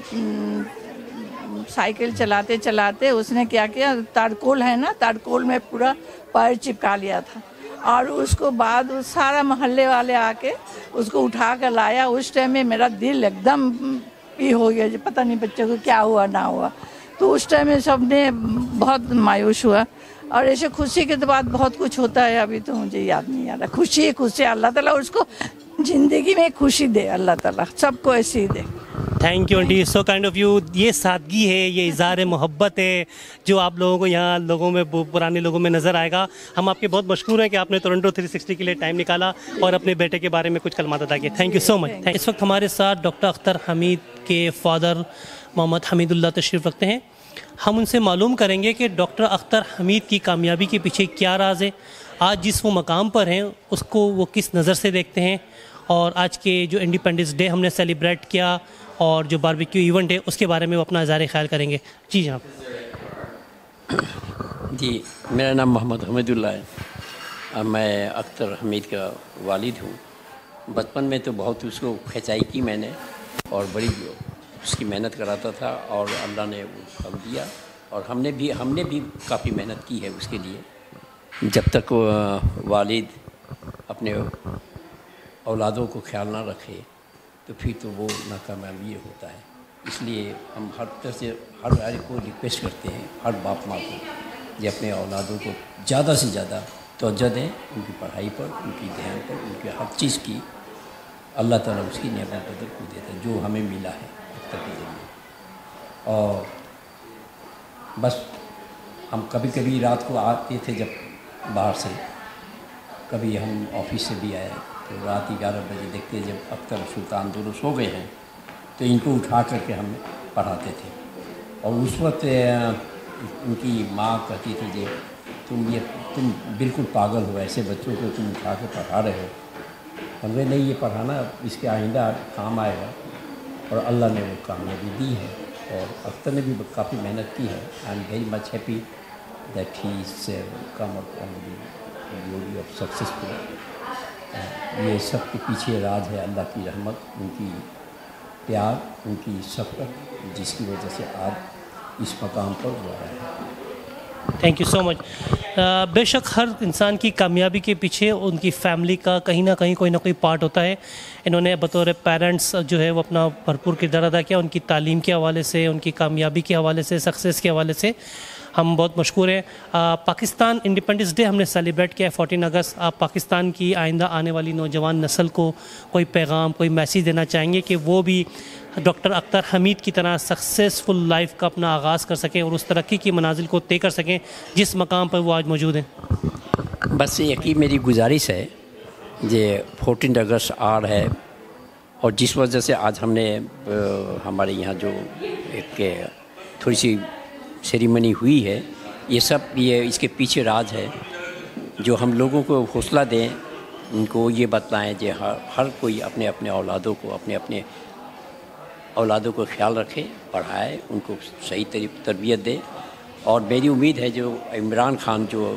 A: سائیکل چلاتے چلاتے اس نے کیا کیا, تارکول ہے نا, تارکول میں پورا پیر چپکا لیا تھا. اور اس کو بعد سارا محلے والے آ کے اس کو اٹھا کر لایا. اس ٹائم میں میرا دل ایک دم یہ ہو گیا, پتہ نہیں بچے کو کیا ہوا نہ ہوا. تو اس ٹائم میں سب نے بہت مایوس ہوا. اور ایسے خوشی کے بعد بہت کچھ ہوتا ہے, ابھی تو مجھے یاد نہیں آ رہا. خوشی خوشی اللہ تعالیٰ اس کو زندگی میں خوشی دے, اللہ تعالیٰ سب کو ایسی دے.
B: Thank you aunty, so kind of you. یہ سادگی ہے, یہ اظہار محبت ہے جو آپ لوگوں کو یہاں لوگوں میں پرانے لوگوں میں نظر آئے گا. ہم آپ کے بہت مشکور ہیں کہ آپ نے ٹورنٹو تھری سکسٹی کے لیے ٹائم نکالا اور اپنے بیٹے کے بارے میں کچھ کلمات ادا کیے. تھینک یو سو مچ. اس وقت ہمارے ساتھ ڈاکٹر اختر حمید کے فادر محمد حمید اللہ تشریف رکھتے ہیں. ہم ان سے معلوم کریں گے کہ ڈاکٹر اختر حمید کی کامیابی کے پیچھے کیا راز ہے, آج جس وہ مقام پر ہیں اس کو وہ کس نظر سے دیکھتے ہیں, اور آج کے جو انڈیپینڈنس ڈے ہم نے سیلیبریٹ کیا اور جو باربیکیو ایونٹ ہے اس کے بارے میں وہ اپنا اظہار خیال کریں گے. جی جناب.
E: جی میرا نام محمد حمید اللہ ہے, میں اختر حمید کا والد ہوں. بچپن میں تو بہت اس کو کھنچائی کی میں نے اور بڑی اس کی محنت کراتا تھا, اور اللہ نے وہ کم دیا, اور ہم نے بھی ہم نے بھی کافی محنت کی ہے اس کے لیے. جب تک والد اپنے اولادوں کو خیال نہ رکھے تو پھر تو وہ ناکامیابی ہوتا ہے. اس لیے ہم ہر طرح سے ہر ہر کو ریکویسٹ کرتے ہیں, ہر باپ ماں کو, یہ اپنے اولادوں کو زیادہ سے زیادہ توجہ دیں, ان کی پڑھائی پر, ان کی دھیان پر, ان کی ہر چیز کی. اللہ تعالیٰ اس کی نعمت بدل کو دیتا ہے جو ہمیں ملا ہے اختر کے ذریعے. اور بس ہم کبھی کبھی رات کو آتے تھے جب باہر سے, کبھی ہم آفس سے بھی آئے تو رات گیارہ بجے دیکھتے جب اختر سلطان دونوں سو گئے ہیں تو ان کو اٹھا کر کے ہم پڑھاتے تھے. اور اس وقت ان کی ماں کہتی تھی کہ تم یہ تم بالکل پاگل ہو, ایسے بچوں کو تم اٹھا کے پڑھا رہے ہو. ہم نے نہیں, یہ پڑھانا اس کے آئندہ کام آئے گا, اور اللہ نے وہ کامیابی دی ہے. اور اختر نے بھی کافی محنت کی ہے. I am very much happy that he is come up on the glory of successful. یہ سب کے پیچھے راز ہے اللہ کی رحمت, ان کی پیار, ان کی شفقت, جس کی وجہ سے آج اس مقام پر ہوا ہے.
B: Thank you so much. بے شک ہر انسان کی کامیابی کے پیچھے ان کی فیملی کا کہیں نہ کہیں کوئی نہ کوئی پارٹ ہوتا ہے. انہوں نے بطور پیرنٹس جو ہے وہ اپنا بھرپور کردار ادا کیا, ان کی تعلیم کے حوالے سے, ان کی کامیابی کے حوالے سے, سکسیس کے حوالے سے. ہم بہت مشکور ہیں. پاکستان انڈیپینڈنس ڈے ہم نے سیلیبریٹ کیا ہے فورٹین اگست. آپ پاکستان کی آئندہ آنے والی نوجوان نسل کو کوئی پیغام, کوئی میسیج دینا چاہیں گے کہ وہ بھی ڈاکٹر اختر حمید کی طرح سکسیسفل لائف کا اپنا آغاز کر سکیں اور اس ترقی کی منازل کو طے کر سکیں جس مقام پر وہ آج موجود ہیں؟
E: بس یقین میری گزارش ہے, یہ فورٹین اگست آ رہا ہے, اور جس وجہ سے آج ہم نے ہمارے یہاں جو ایک تھوڑی سی سیریمنی ہوئی ہے, یہ سب یہ اس کے پیچھے راز ہے جو ہم لوگوں کو حوصلہ دیں, ان کو یہ بتلائیں کہ ہر ہر کوئی اپنے اپنے اولادوں کو اپنے اپنے اولادوں کو خیال رکھے, پڑھائے, ان کو صحیح تربیت دے. اور میری امید ہے جو عمران خان جو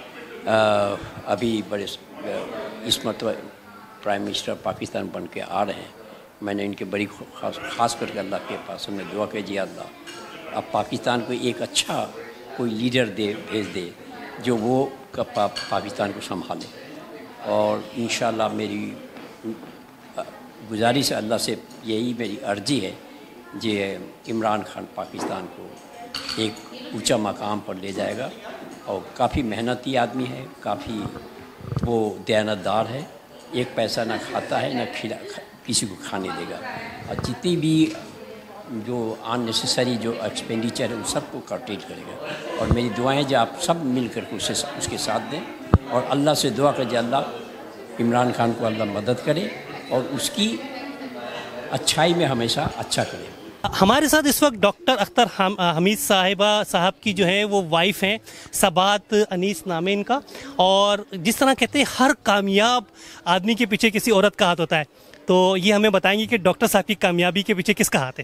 E: ابھی بڑے اس مرتبہ پرائم منسٹر پاکستان بن کے آ رہے ہیں, میں نے ان کے بڑی خاص خاص کر کے اللہ کے پاس ہم نے دعا کیجیے, اللہ اب پاکستان کو ایک اچھا کوئی لیڈر دے بھیج دے جو وہ پاکستان کو سنبھالے. اور انشاءاللہ میری गुजारिश है अल्लाह से, यही मेरी अर्जी है जे इमरान खान पाकिस्तान को एक ऊंचा मकाम पर ले जाएगा। और काफ़ी मेहनती आदमी है, काफ़ी वो दयानतदार है, एक पैसा ना खाता है ना खिला किसी को खाने देगा, और जितनी भी जो अननेसेसरी जो एक्सपेंडिचर है उन सबको कर्टेल करेगा। और मेरी दुआएं जो आप सब मिल कर के उसे उसके साथ दें, और अल्लाह से दुआ करें अल्लाह इमरान खान को अल्लाह मदद करे और उसकी अच्छाई में हमेशा अच्छा करे।
B: हमारे साथ इस वक्त डॉक्टर अख्तर हम, हमीद साहिबा साहब की जो है वो वाइफ हैं, सबात अनीस नाम है इनका। और जिस तरह कहते हैं हर कामयाब आदमी के पीछे किसी औरत का हाथ होता है, तो ये हमें बताएंगे कि डॉक्टर साहब की कामयाबी के पीछे किसका हाथ है?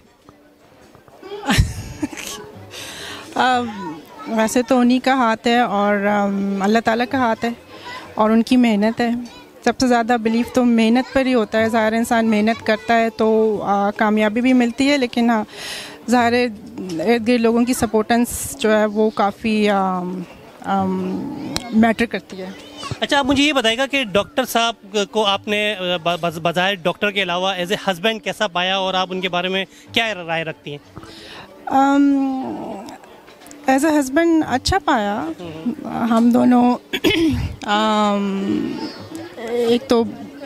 G: आ, वैसे तो उन्हीं का हाथ है और अल्लाह ताला का हाथ है और उनकी मेहनत है। सबसे ज़्यादा बिलीव तो मेहनत पर ही होता है। ज़ाहिर इंसान मेहनत करता है तो आ, कामयाबी भी मिलती है, लेकिन हाँ ज़ाहिर इर्द गिर्द लोगों की सपोर्टेंस जो है वो काफ़ी मैटर करती है।
B: अच्छा, आप मुझे ये बताइएगा कि डॉक्टर साहब को आपने बजाय डॉक्टर के अलावा एज ए हस्बैंड कैसा पाया और आप उनके बारे में क्या राय रखती हैं?
G: एज ए हस्बैंड अच्छा पाया। हम दोनों एक तो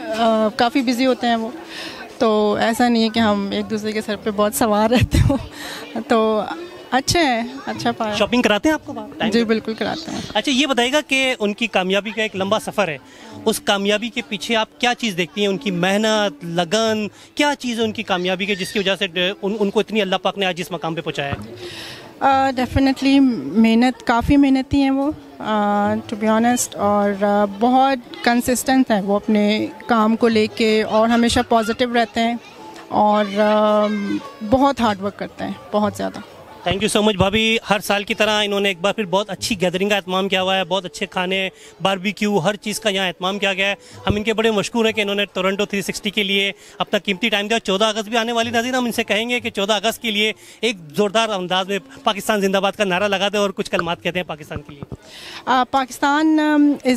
G: काफ़ी बिज़ी होते हैं वो, तो ऐसा नहीं है कि हम एक दूसरे के सर पे बहुत सवार रहते हो, तो अच्छे हैं, अच्छा पाया।
B: शॉपिंग कराते हैं आपको बाहर?
G: जी बिल्कुल कराते हैं।
B: अच्छा, ये बताइएगा कि उनकी कामयाबी का एक लंबा सफ़र है, उस कामयाबी के पीछे आप क्या चीज़ देखती हैं? उनकी मेहनत, लगन, क्या चीज़ है उनकी कामयाबी के जिसकी वजह से उन, उनको इतनी अल्लाह पाक ने आज इस मकाम पे पहुँचाया है?
G: डेफिनेटली uh, मेहनत, काफ़ी मेहनती हैं वो, टू बी ऑनेस्ट, और uh, बहुत कंसिस्टेंट हैं वो अपने काम को लेके, और हमेशा पॉजिटिव रहते हैं और uh, बहुत हार्ड वर्क करते हैं, बहुत ज़्यादा।
B: थैंक यू सो मच भाभी। हर साल की तरह इन्होंने एक बार फिर बहुत अच्छी गैदरिंग का एहतमाम किया हुआ है, बहुत अच्छे खाने, बारबेक्यू, हर चीज़ का यहाँ एहतमाम किया गया है। हम इनके बड़े मशहूर हैं कि इन्होंने टोरंटो थ्री सिक्सटी के लिए अपना कीमती टाइम दिया। चौदह अगस्त भी आने वाली नाज़रीन, हम इनसे कहेंगे कि चौदह अगस्त के लिए एक ज़ोरदार अंदाज में पाकिस्तान जिंदाबाद का नारा लगा दें और कुछ कलमात कहते हैं पाकिस्तान के लिए।
G: आ, पाकिस्तान इस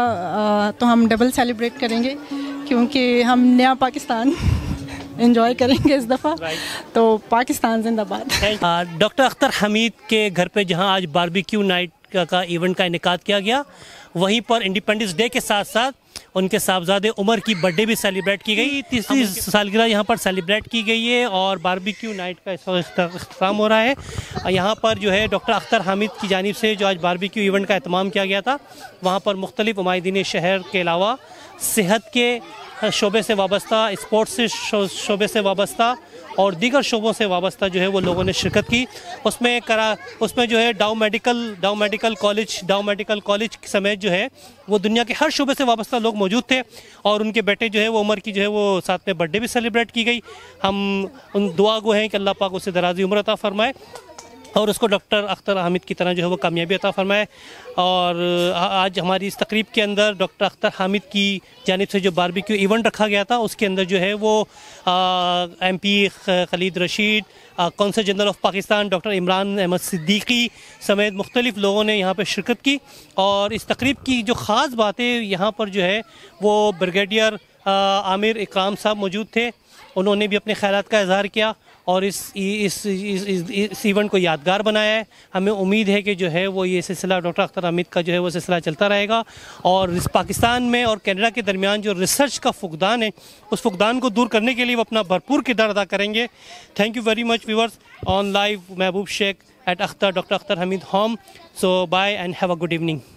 G: दफ़ा तो हम डबल सेलिब्रेट करेंगे क्योंकि हम नया पाकिस्तान एंजॉय करेंगे इस दफ़ा, तो पाकिस्तान जिंदाबाद।
B: डॉक्टर अख्तर हमीद के घर पे जहां आज बारबेक्यू नाइट का, का इवेंट का इनेकाद किया गया, वहीं पर इंडिपेंडेंस डे के साथ साथ उनके साहबजादे उमर की बर्थडे भी सेलिब्रेट की गई। तीसरी सालगिरह यहाँ पर सेलिब्रेट की गई है और बारबेक्यू नाइट का इस वक्त इख्तिताम हो रहा है। यहाँ पर जो है डॉक्टर अख्तर हामिद की जानिब से जो आज बारबेक्यू इवेंट का एहतमाम किया गया था, वहाँ पर मुख्तलिफ उमायदीन शहर के अलावा सेहत के शोबे से वाबस्ता, स्पोर्ट्स से शोबे से वाबस्ता और दीगर शोबों से वाबस्ता जो है वो लोगों ने शिरकत की। उसमें करा उसमें जो है Dow medical Dow medical college Dow medical college समेत जो है वो दुनिया के हर शोबे से वाबस्ता लोग मौजूद थे और उनके बेटे जो है वो उमर की जो है वो साथ में बर्थडे भी सेलिब्रेट की गई। हम उन दुआ गो हैं कि अल्लाह पाक उसे दराज़ी उम्र अता फरमाए और उसको डॉक्टर अख्तर हामिद की तरह जो है वो कामयाबी अता फरमाए। और आज हमारी इस तकरीब के अंदर डॉक्टर अख्तर हामिद की जानिब से जो बारबेक्यू इवेंट रखा गया था, उसके अंदर जो है वो M P Khalid Rashid, consul general of Pakistan doctor Imran Ahmed Siddiqui समेत मुख्तलिफ लोगों ने यहाँ पर शिरकत की। और इस तकरीब की जो ख़ास बात है, यहाँ पर जो है वो ब्रिगेडियर आमिर इकराम साहब मौजूद थे, उन्होंने भी अपने ख्यालात का इजहार किया और इस इस इस, इस, इस इवेंट को यादगार बनाया है। हमें उम्मीद है कि जो है वो ये सिलसिला डॉक्टर अख्तर हामिद का जो है वो सिलसिला चलता रहेगा और इस पाकिस्तान में और कनाडा के दरमियान जो रिसर्च का फुकदान है, उस फुकदान को दूर करने के लिए वो अपना भरपूर किरदार अदा करेंगे। Thank you very much viewers on live Mehboob Sheikh at Akhtar doctor Akhtar Hamid home. So bye and have a good evening.